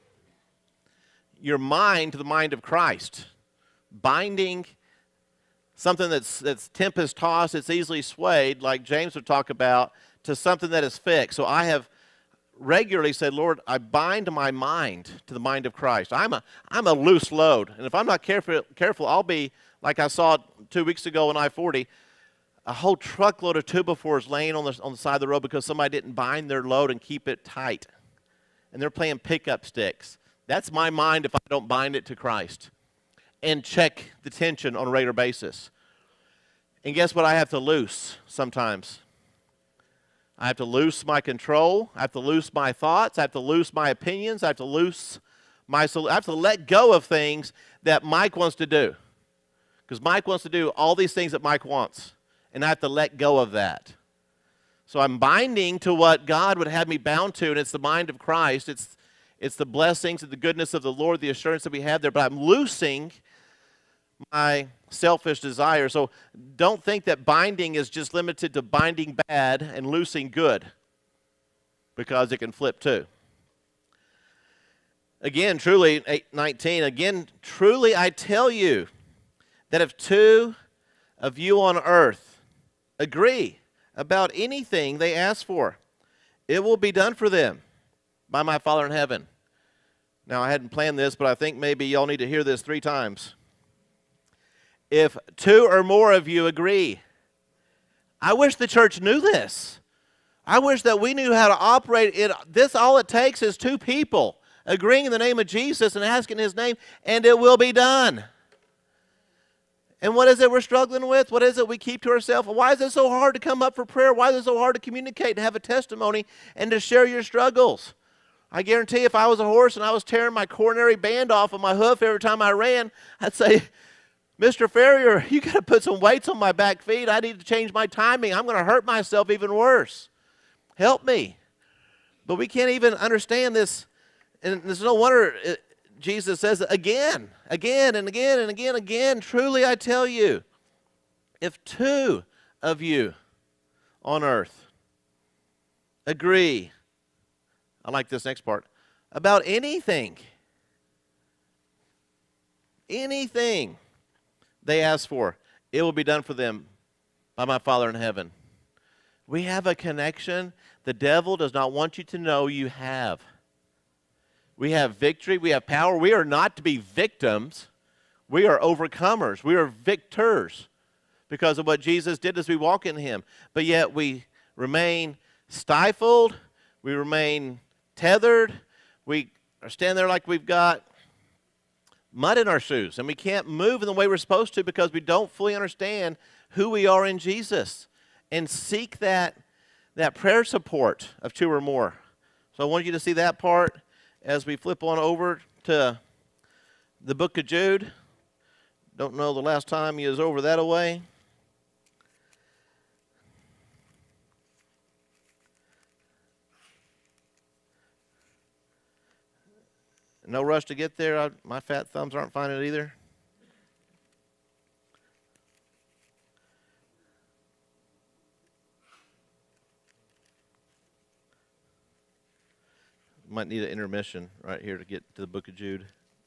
your mind to the mind of Christ. Binding something that's, that's tempest-tossed, it's easily swayed, like James would talk about, to something that is fixed. So I have regularly said, Lord, I bind my mind to the mind of Christ. I'm a, I'm a loose load. And if I'm not careful, careful, I'll be, like I saw two weeks ago on I forty, a whole truckload of two by fours laying on the, on the side of the road because somebody didn't bind their load and keep it tight. And they're playing pickup sticks. That's my mind if I don't bind it to Christ and check the tension on a regular basis. And guess what I have to loose sometimes? I have to loose my control. I have to loose my thoughts. I have to loose my opinions. I have to loose my, I have to let go of things that Mike wants to do. Because Mike wants to do all these things that Mike wants. And I have to let go of that. So I'm binding to what God would have me bound to, and it's the mind of Christ. It's, it's the blessings and the goodness of the Lord, the assurance that we have there. But I'm loosing my selfish desire. So don't think that binding is just limited to binding bad and loosing good, because it can flip too. Again, truly, eight nineteen, again, truly I tell you that if two of you on earth agree about anything they ask for, it will be done for them by my Father in heaven. Now, I hadn't planned this, but I think maybe y'all need to hear this three times. If two or more of you agree. I wish the church knew this. I wish that we knew how to operate it. This, all it takes is two people agreeing in the name of Jesus and asking his name, and it will be done. And what is it we're struggling with? What is it we keep to ourselves? Why is it so hard to come up for prayer? Why is it so hard to communicate and have a testimony and to share your struggles? I guarantee if I was a horse and I was tearing my coronary band off of my hoof every time I ran, I'd say, Mister Farrier, you got to put some weights on my back feet. I need to change my timing. I'm going to hurt myself even worse. Help me. But we can't even understand this. And there's no wonder it, Jesus says it again, again and again and again and again. Truly I tell you, if two of you on earth agree, I like this next part, about anything, anything they ask for, it will be done for them by my Father in heaven. We have a connection the devil does not want you to know you have. We have victory. We have power. We are not to be victims. We are overcomers. We are victors because of what Jesus did as we walk in him. But yet we remain stifled. We remain tethered. We are standing there like we've got mud in our shoes, and we can't move in the way we're supposed to because we don't fully understand who we are in Jesus. And seek that, that prayer support of two or more. So I want you to see that part as we flip on over to the book of Jude. Don't know the last time you was over that away. No rush to get there. I, my fat thumbs aren't finding it either. Might need an intermission right here to get to the book of Jude.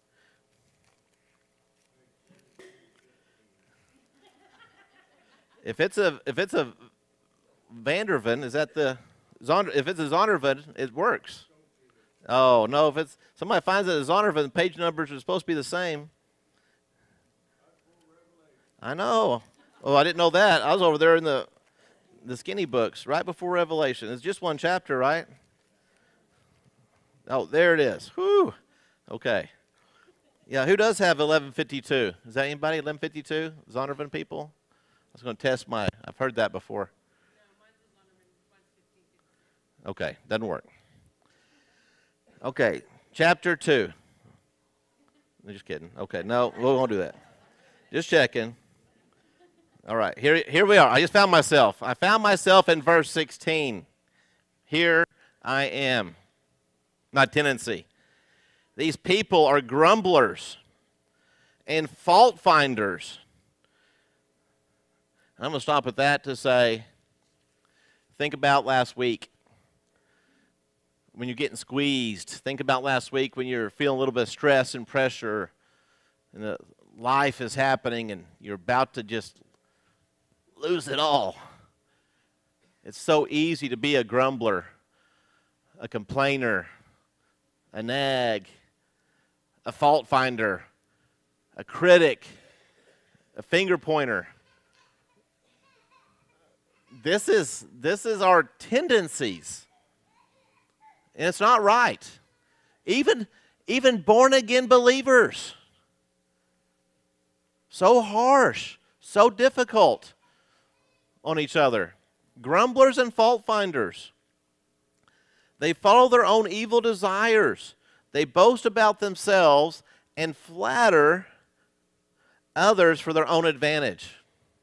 If it's a if it's a Vanderven, is that the Zonder, if it's a Zondervan, it works. Oh no, if it's somebody finds that a Zondervan, page numbers are supposed to be the same. I know. Oh, I didn't know that. I was over there in the the skinny books right before Revelation. It's just one chapter, right? Oh, there it is. Whew. Okay. Yeah, who does have eleven fifty-two? Is that anybody, eleven fifty-two? Zondervan people? I was going to test my, I've heard that before. Okay, doesn't work. Okay, chapter two. I'm just kidding. Okay, no, we won't do that. Just checking. All right, here, here we are. I just found myself. I found myself in verse sixteen. Here I am. My tendency. These people are grumblers and fault finders. I'm going to stop at that to say, think about last week when you're getting squeezed. Think about last week when you're feeling a little bit of stress and pressure and the life is happening and you're about to just lose it all. It's so easy to be a grumbler, a complainer, a nag, a fault finder, a critic, a finger pointer. This is, this is our tendencies. And it's not right. Even, even born-again believers. So harsh, so difficult on each other. Grumblers and fault finders. They follow their own evil desires. They boast about themselves and flatter others for their own advantage.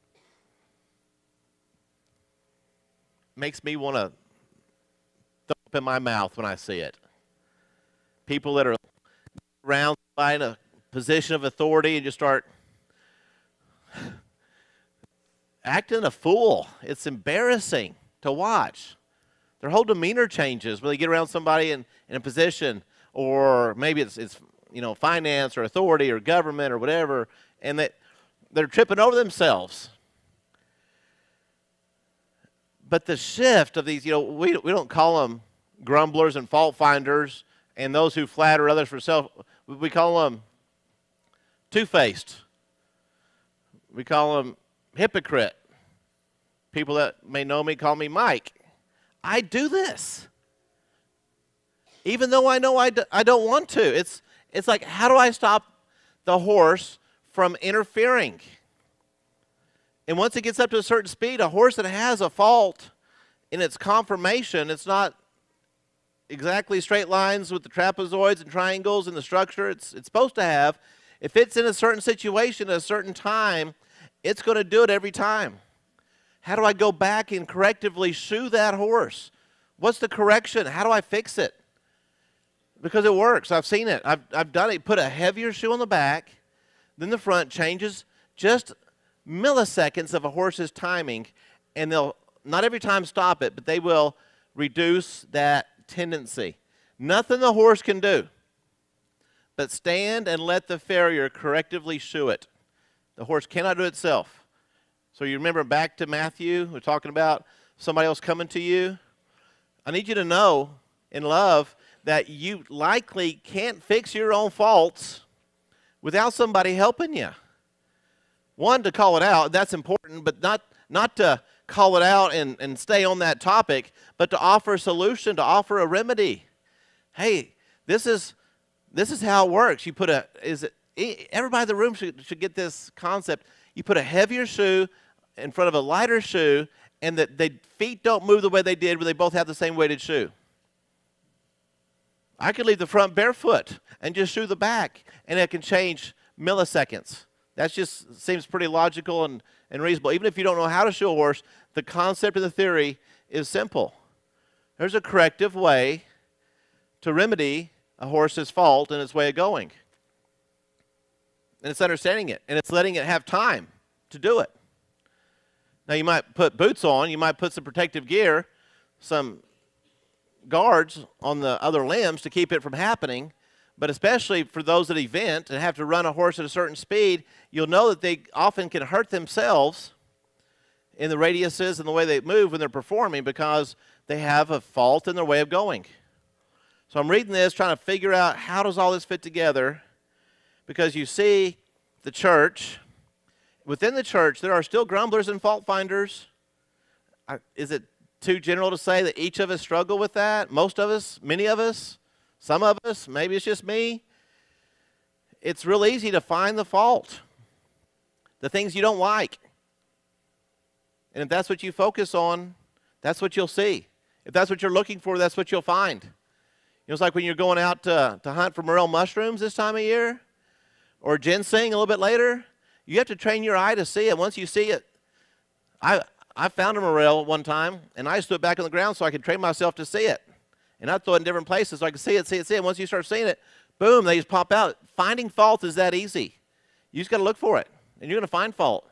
Makes me want to throw up in my mouth when I see it. People that are around by in a position of authority and just start acting a fool. It's embarrassing to watch. Their whole demeanor changes when they get around somebody in, in a position, or maybe it's, it's you know finance or authority or government or whatever, and that they're tripping over themselves. But the shift of these, you know, we, we don't call them grumblers and fault finders and those who flatter others for self. We call them two-faced. We call them hypocrite. People that may know me call me Mike. I do this. Even though I know I, do, I don't want to. It's, it's like, how do I stop the horse from interfering? And once it gets up to a certain speed, a horse that has a fault in its conformation, it's not exactly straight lines with the trapezoids and triangles and the structure it's, it's supposed to have. If it's in a certain situation at a certain time, it's going to do it every time. How do I go back and correctively shoe that horse? What's the correction? How do I fix it? Because it works. I've seen it. I've, I've done it. Put a heavier shoe on the back, then the front changes just milliseconds of a horse's timing, and they'll not every time stop it, but they will reduce that tendency. Nothing the horse can do but stand and let the farrier correctively shoe it. The horse cannot do it itself. So you remember back to Matthew, we're talking about somebody else coming to you. I need you to know in love that you likely can't fix your own faults without somebody helping you. One, to call it out, that's important, but not, not to call it out and, and stay on that topic, but to offer a solution, to offer a remedy. Hey, this is this is how it works. You put a is it everybody in the room should should get this concept. You put a heavier shoe in front of a lighter shoe, and that the feet don't move the way they did when they both have the same weighted shoe. I could leave the front barefoot and just shoe the back, and it can change milliseconds. That just seems pretty logical and, and reasonable. Even if you don't know how to shoe a horse, the concept of the theory is simple. There's a corrective way to remedy a horse's fault in its way of going. And it's understanding it, and it's letting it have time to do it. Now, you might put boots on, you might put some protective gear, some guards on the other limbs to keep it from happening, but especially for those that event and have to run a horse at a certain speed, you'll know that they often can hurt themselves in the radiuses and the way they move when they're performing because they have a fault in their way of going. So I'm reading this, trying to figure out how does all this fit together, because you see the church. Within the church, there are still grumblers and fault finders. Is it too general to say that each of us struggle with that? Most of us, many of us, some of us, maybe it's just me. It's real easy to find the fault, the things you don't like. And if that's what you focus on, that's what you'll see. If that's what you're looking for, that's what you'll find. You know, it's like when you're going out to, to hunt for morel mushrooms this time of year, or ginseng a little bit later. You have to train your eye to see it. Once you see it, I I found a morel one time, and I stood back on the ground so I could train myself to see it. And I'd throw it in different places so I could see it, see it, see it. Once you start seeing it, boom, they just pop out. Finding fault is that easy. You just got to look for it, and you're going to find fault.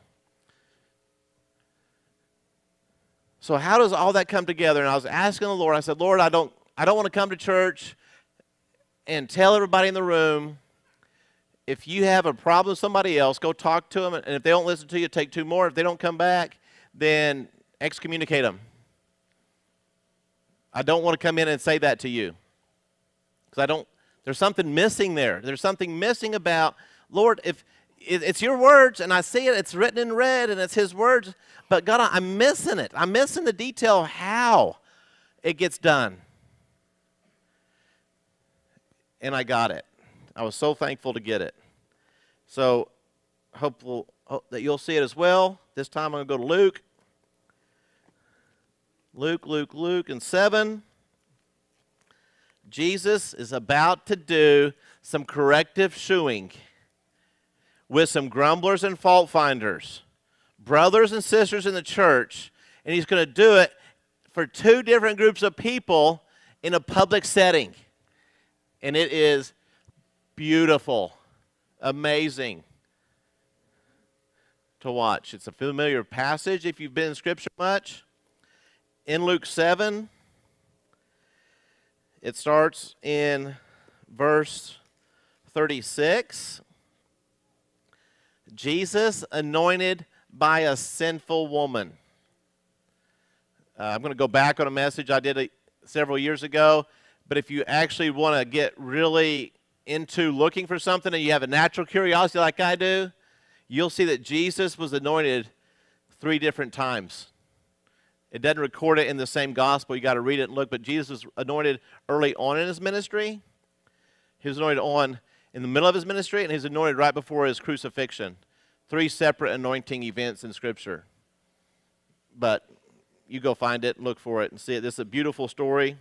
So how does all that come together? And I was asking the Lord, I said, Lord, I don't, I don't want to come to church and tell everybody in the room, if you have a problem with somebody else, go talk to them, and if they don't listen to you, take two more. If they don't come back, then excommunicate them. I don't want to come in and say that to you, because I don't, there's something missing there. There's something missing about, Lord, if it's your words, and I see it, it's written in red, and it's his words, but God, I'm missing it. I'm missing the detail how it gets done. And I got it. I was so thankful to get it. So hopeful hope that you'll see it as well. This time I'm going to go to Luke. Luke, Luke, Luke, and seven. Jesus is about to do some corrective shoeing with some grumblers and fault finders, brothers and sisters in the church, and he's going to do it for two different groups of people in a public setting. And it is beautiful, amazing to watch. It's a familiar passage if you've been in Scripture much. In Luke seven, it starts in verse thirty-six. Jesus anointed by a sinful woman. Uh, I'm going to go back on a message I did a, several years ago, but if you actually want to get really into looking for something and you have a natural curiosity like I do, you'll see that Jesus was anointed three different times. It doesn't record it in the same gospel. You got to read it and look, but Jesus was anointed early on in his ministry. He was anointed on in the middle of his ministry, and he was anointed right before his crucifixion. Three separate anointing events in Scripture. But you go find it, look for it, and see it. This is a beautiful story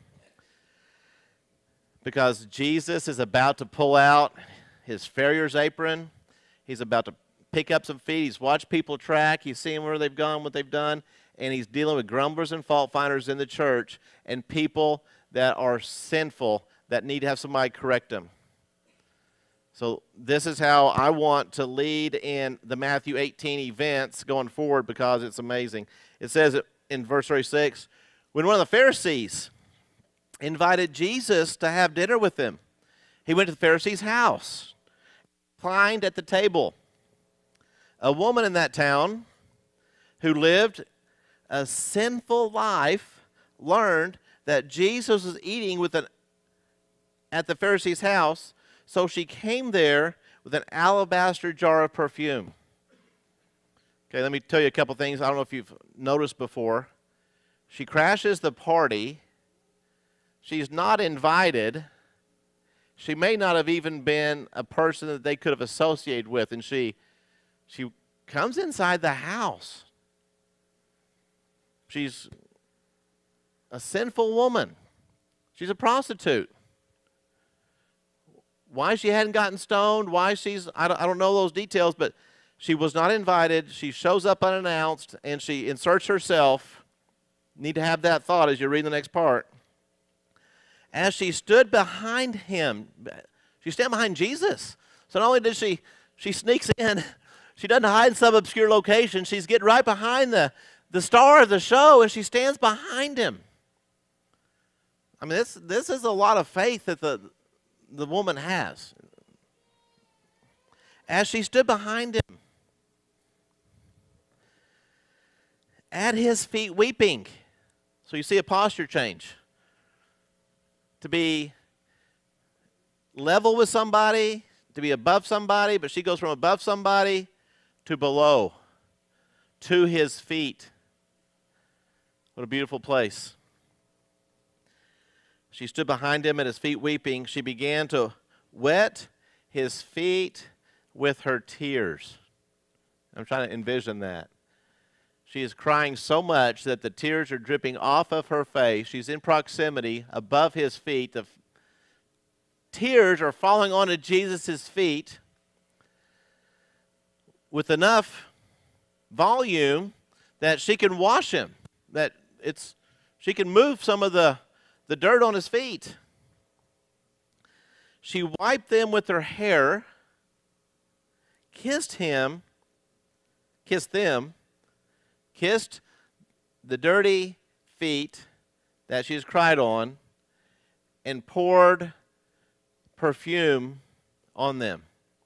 because Jesus is about to pull out his farrier's apron, He's about to pick up some feet. He's watched people track. He's seeing where they've gone, what they've done. And he's dealing with grumblers and fault finders in the church and people that are sinful that need to have somebody correct them. So this is how I want to lead in the Matthew eighteen events going forward because it's amazing. It says in verse thirty-six, when one of the Pharisees invited Jesus to have dinner with him, he went to the Pharisee's house, reclined at the table. A woman in that town who lived a sinful life learned that Jesus was eating with an at the Pharisee's house, so she came there with an alabaster jar of perfume. Okay, let me tell you a couple things I don't know if you've noticed before. She crashes the party. She's not invited. She may not have even been a person that they could have associated with, and she she comes inside the house. She's a sinful woman. She's a prostitute. Why she hadn't gotten stoned, why she's, I don't, I don't know those details, but she was not invited. She shows up unannounced, and she inserts herself. Need to have that thought as you read the next part. As she stood behind him, she stood behind Jesus. So not only did she, she sneaks in, she doesn't hide in some obscure location. She's getting right behind the, the star of the show, and she stands behind him. I mean, this, this is a lot of faith that the, the woman has. As she stood behind him, at his feet weeping. So you see a posture change. To be level with somebody, to be above somebody, but she goes from above somebody to below, to his feet. What a beautiful place. She stood behind him at his feet weeping. She began to wet his feet with her tears. I'm trying to envision that. She is crying so much that the tears are dripping off of her face. She's in proximity above his feet. The tears are falling onto Jesus' feet with enough volume that she can wash him, that it's she can move some of the, the dirt on his feet. She wiped them with her hair, kissed him, kissed them, kissed the dirty feet that she's cried on, and poured perfume on them.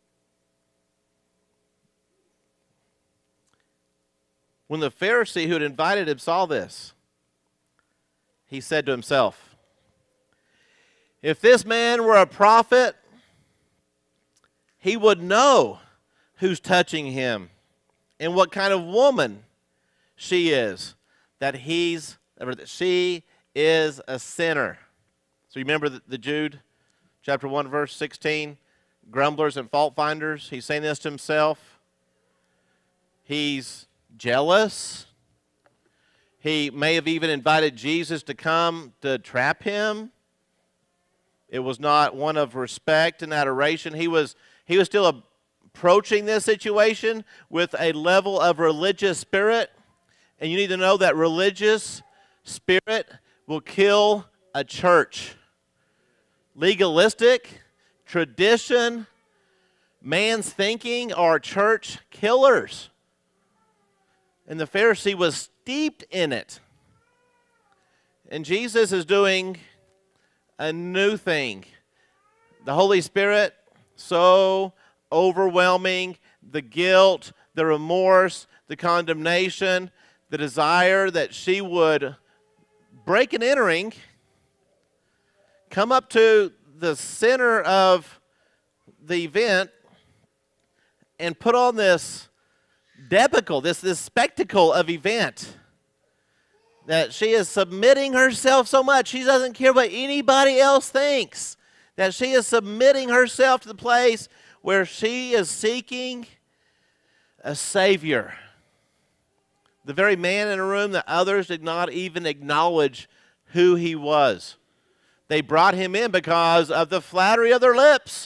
When the Pharisee who had invited him saw this, he said to himself, if this man were a prophet, he would know who's touching him and what kind of woman she is, that he's, that she is a sinner. So you remember the, the Jude, chapter one, verse sixteen, grumblers and fault finders. He's saying this to himself. He's jealous. He may have even invited Jesus to come to trap him. It was not one of respect and adoration. He was, he was still approaching this situation with a level of religious spirit. And you need to know that religious spirit will kill a church. Legalistic, tradition, man's thinking are church killers. And the Pharisee was steeped in it. And Jesus is doing a new thing. The Holy Spirit, so overwhelming, the guilt, the remorse, the condemnation, the desire that she would break an entering, come up to the center of the event, and put on this debacle, this, this spectacle of event, that she is submitting herself so much, she doesn't care what anybody else thinks, that she is submitting herself to the place where she is seeking a Savior. The very man in a room that others did not even acknowledge who he was. They brought him in because of the flattery of their lips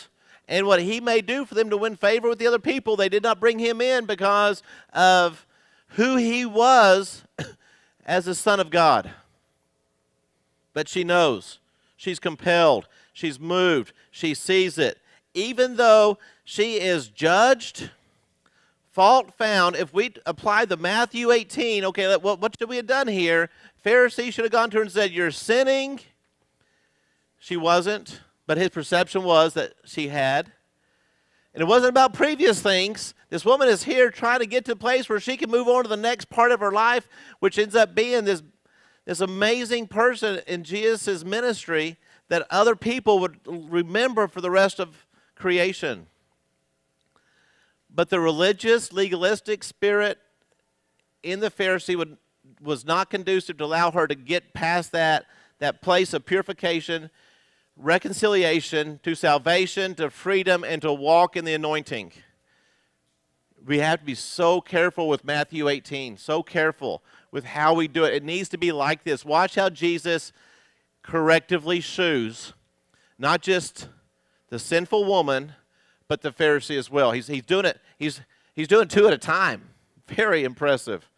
and what he may do for them to win favor with the other people. They did not bring him in because of who he was as the Son of God. But she knows. She's compelled. She's moved. She sees it. Even though she is judged, fault found, if we apply the Matthew eighteen, okay, what, what should we have done here? Pharisee should have gone to her and said, you're sinning. She wasn't, but his perception was that she had. And it wasn't about previous things. This woman is here trying to get to a place where she can move on to the next part of her life, which ends up being this, this amazing person in Jesus' ministry that other people would remember for the rest of creation. But the religious, legalistic spirit in the Pharisee would, was not conducive to allow her to get past that, that place of purification, reconciliation, to salvation, to freedom, and to walk in the anointing. We have to be so careful with Matthew eighteen, so careful with how we do it. It needs to be like this. Watch how Jesus correctively shoes not just the sinful woman, but the Pharisee as well. He's, he's doing it. He's, he's doing two at a time. Very impressive.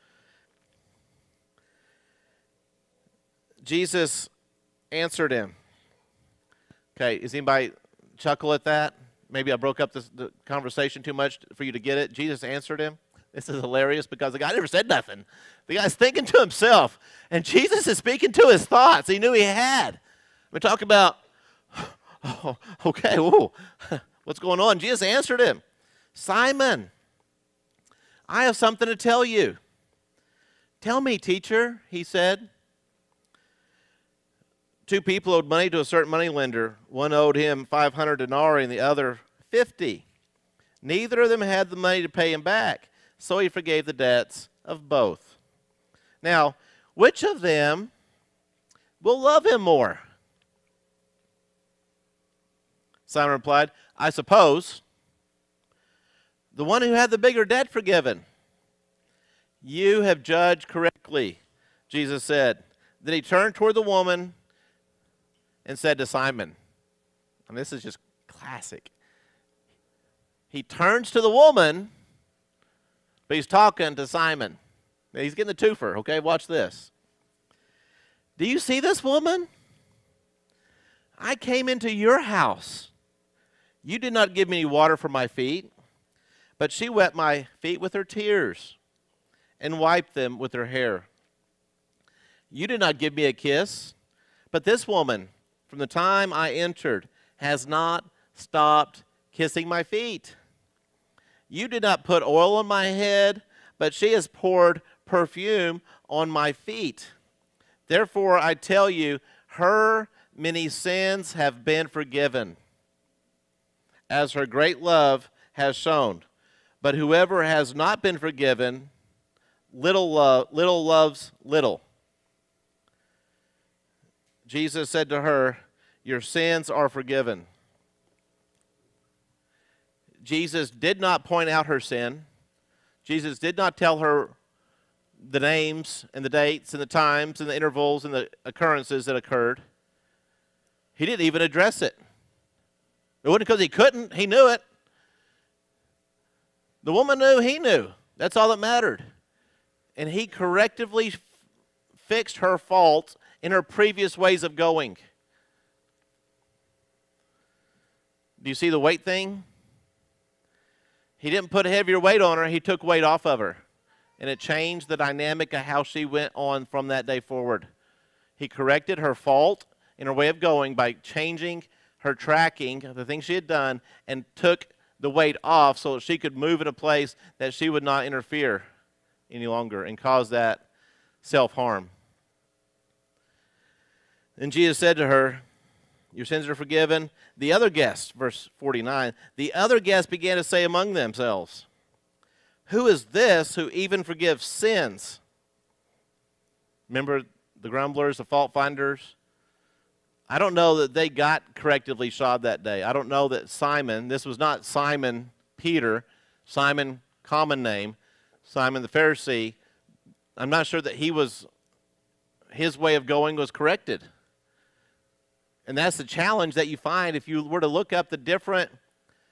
Jesus answered him. Okay, is anybody chuckle at that? Maybe I broke up this, the conversation too much for you to get it. Jesus answered him. This is hilarious because the guy never said nothing. The guy's thinking to himself, and Jesus is speaking to his thoughts. He knew he had. We're talking about, oh, okay, ooh, what's going on? Jesus answered him, Simon, I have something to tell you. Tell me, teacher, he said. Two people owed money to a certain money lender. One owed him five hundred denarii and the other fifty. Neither of them had the money to pay him back, so he forgave the debts of both. Now, which of them will love him more? Simon replied, I suppose the one who had the bigger debt forgiven. You have judged correctly, Jesus said. Then he turned toward the woman and said to Simon, and this is just classic. He turns to the woman, but he's talking to Simon. Now, he's getting the twofer, okay? Watch this. Do you see this woman? I came into your house. You did not give me any water for my feet, but she wet my feet with her tears and wiped them with her hair. You did not give me a kiss, but this woman, from the time I entered, has not stopped kissing my feet. You did not put oil on my head, but she has poured perfume on my feet. Therefore, I tell you, her many sins have been forgiven, as her great love has shown. But whoever has not been forgiven, little, love, little loves little. Jesus said to her, your sins are forgiven. Jesus did not point out her sin. Jesus did not tell her the names and the dates and the times and the intervals and the occurrences that occurred. He didn't even address it. It wasn't because he couldn't. He knew it. The woman knew, he knew. That's all that mattered. And he correctively fixed her fault in her previous ways of going. Do you see the weight thing? He didn't put a heavier weight on her. He took weight off of her. And it changed the dynamic of how she went on from that day forward. He corrected her fault in her way of going by changing her tracking, the things she had done, and took the weight off so that she could move in a place that she would not interfere any longer and cause that self-harm. Then Jesus said to her, your sins are forgiven. The other guests, verse forty-nine, the other guests began to say among themselves, who is this who even forgives sins? Remember the grumblers, the fault finders? I don't know that they got correctively shod that day. I don't know that Simon, this was not Simon Peter, Simon, common name, Simon the Pharisee. I'm not sure that he was, his way of going was corrected. And that's the challenge that you find if you were to look up the different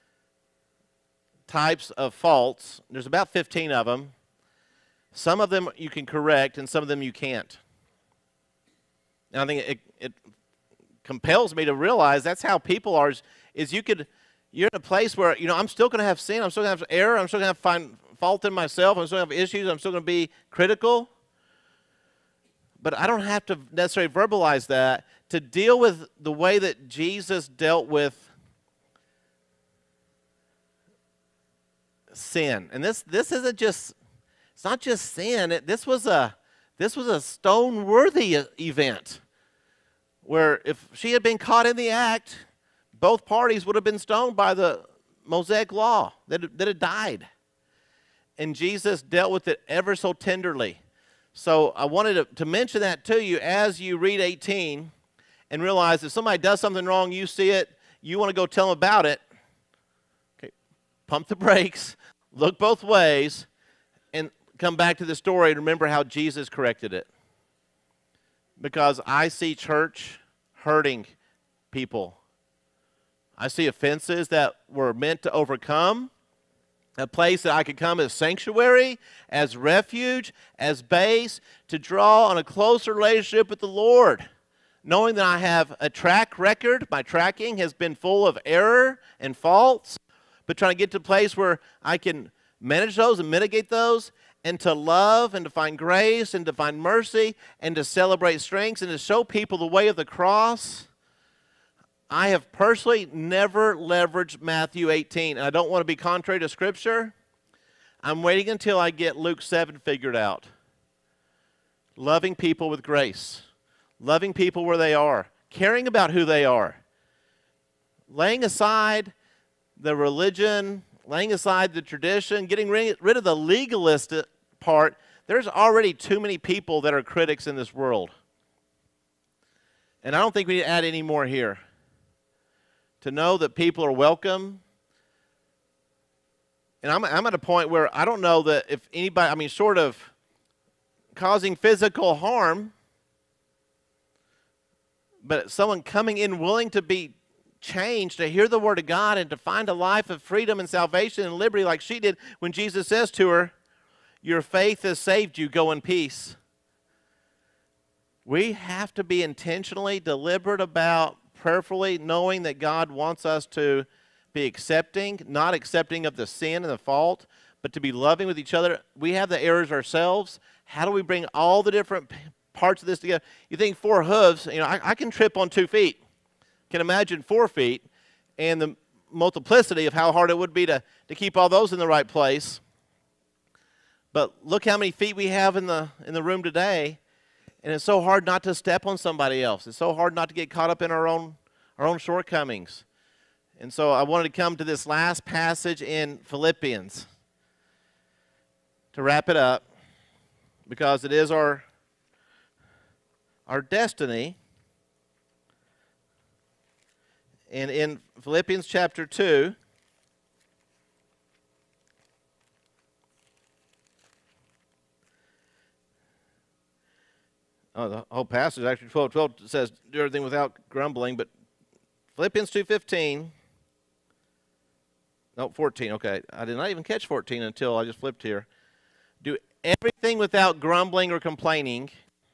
types of faults. There's about fifteen of them. Some of them you can correct, and some of them you can't. And I think it, it compels me to realize that's how people are, is, is you could, you're in a place where, you know, I'm still going to have sin, I'm still going to have error, I'm still going to find fault in myself, I'm still going to have issues, I'm still going to be critical. But I don't have to necessarily verbalize that to deal with the way that Jesus dealt with sin. And this this isn't just, it's not just sin. It, this was a this was a stone-worthy event where if she had been caught in the act, both parties would have been stoned by the Mosaic law that, that had died. And Jesus dealt with it ever so tenderly. So I wanted to, to mention that to you as you read eighteen and realize if somebody does something wrong, you see it, you want to go tell them about it, okay, pump the brakes, look both ways, and come back to the story and remember how Jesus corrected it. Because I see church hurting people. I see offenses that were meant to overcome, a place that I could come as sanctuary, as refuge, as base, to draw on a closer relationship with the Lord, knowing that I have a track record. My tracking has been full of error and faults, but trying to get to a place where I can manage those and mitigate those, and to love and to find grace and to find mercy and to celebrate strengths and to show people the way of the cross. I have personally never leveraged Matthew eighteen, and I don't want to be contrary to Scripture. I'm waiting until I get Luke seven figured out. Loving people with grace. Loving people where they are. Caring about who they are. Laying aside the religion, laying aside the tradition, getting rid of the legalist part. There's already too many people that are critics in this world. And I don't think we need to add any more here. To know that people are welcome. And I'm, I'm at a point where I don't know that if anybody, I mean, short of causing physical harm, but someone coming in willing to be changed, to hear the word of God and to find a life of freedom and salvation and liberty like she did when Jesus says to her, your faith has saved you, go in peace. We have to be intentionally deliberate about prayerfully knowing that God wants us to be accepting, not accepting of the sin and the fault, but to be loving with each other. We have the errors ourselves. How do we bring all the different parts of this together? You think four hooves, you know, I, I can trip on two feet. Can imagine four feet and the multiplicity of how hard it would be to, to keep all those in the right place. But look how many feet we have in the in the room today, and it's so hard not to step on somebody else. It's so hard not to get caught up in our own our own shortcomings. And so I wanted to come to this last passage in Philippians to wrap it up, because it is our our destiny. And in Philippians chapter two, oh, the whole passage, actually twelve twelve says, do everything without grumbling, but Philippians two fifteen, no, fourteen, okay. I did not even catch fourteen until I just flipped here. Do everything without grumbling or complaining,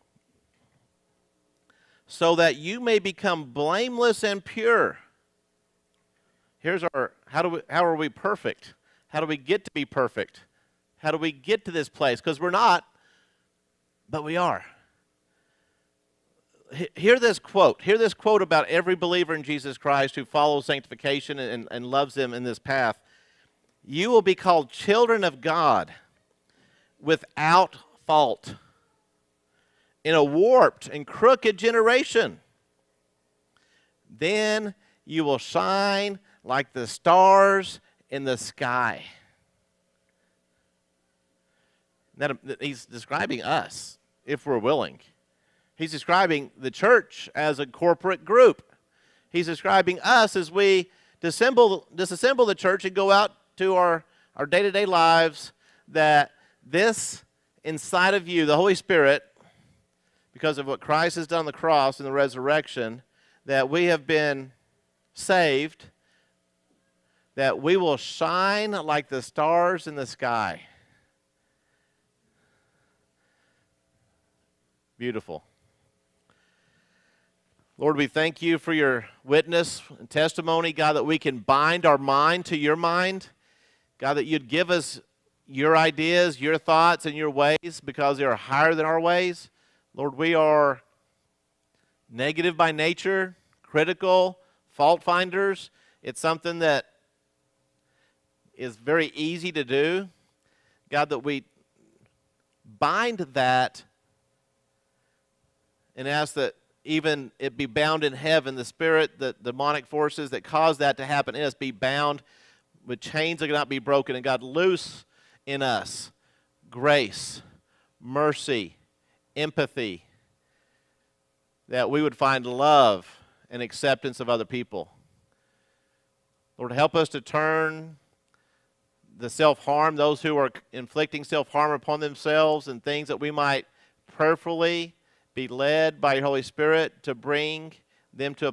so that you may become blameless and pure. Here's our, how do we, how are we perfect? How do we get to be perfect? How do we get to this place? Because we're not, but we are. Hear this quote. Hear this quote about every believer in Jesus Christ who follows sanctification and, and loves Him in this path. You will be called children of God without fault in a warped and crooked generation. Then you will shine like the stars in the sky. That, he's describing us, if we're willing. He's describing the church as a corporate group. He's describing us as we disassemble, disassemble the church and go out to our, our day-to-day lives, that this inside of you, the Holy Spirit, because of what Christ has done on the cross and the resurrection, that we have been saved that we will shine like the stars in the sky. Beautiful. Lord, we thank you for your witness and testimony, God, that we can bind our mind to your mind. God, that you'd give us your ideas, your thoughts, and your ways because they are higher than our ways. Lord, we are negative by nature, critical, fault finders. It's something that is very easy to do. God, that we bind that and ask that even it be bound in heaven, the spirit, the demonic forces that cause that to happen in us be bound with chains that cannot be broken. And God, loose in us grace, mercy, empathy, that we would find love and acceptance of other people. Lord, help us to turn the self-harm, those who are inflicting self-harm upon themselves, and things that we might prayerfully be led by your Holy Spirit to bring them to a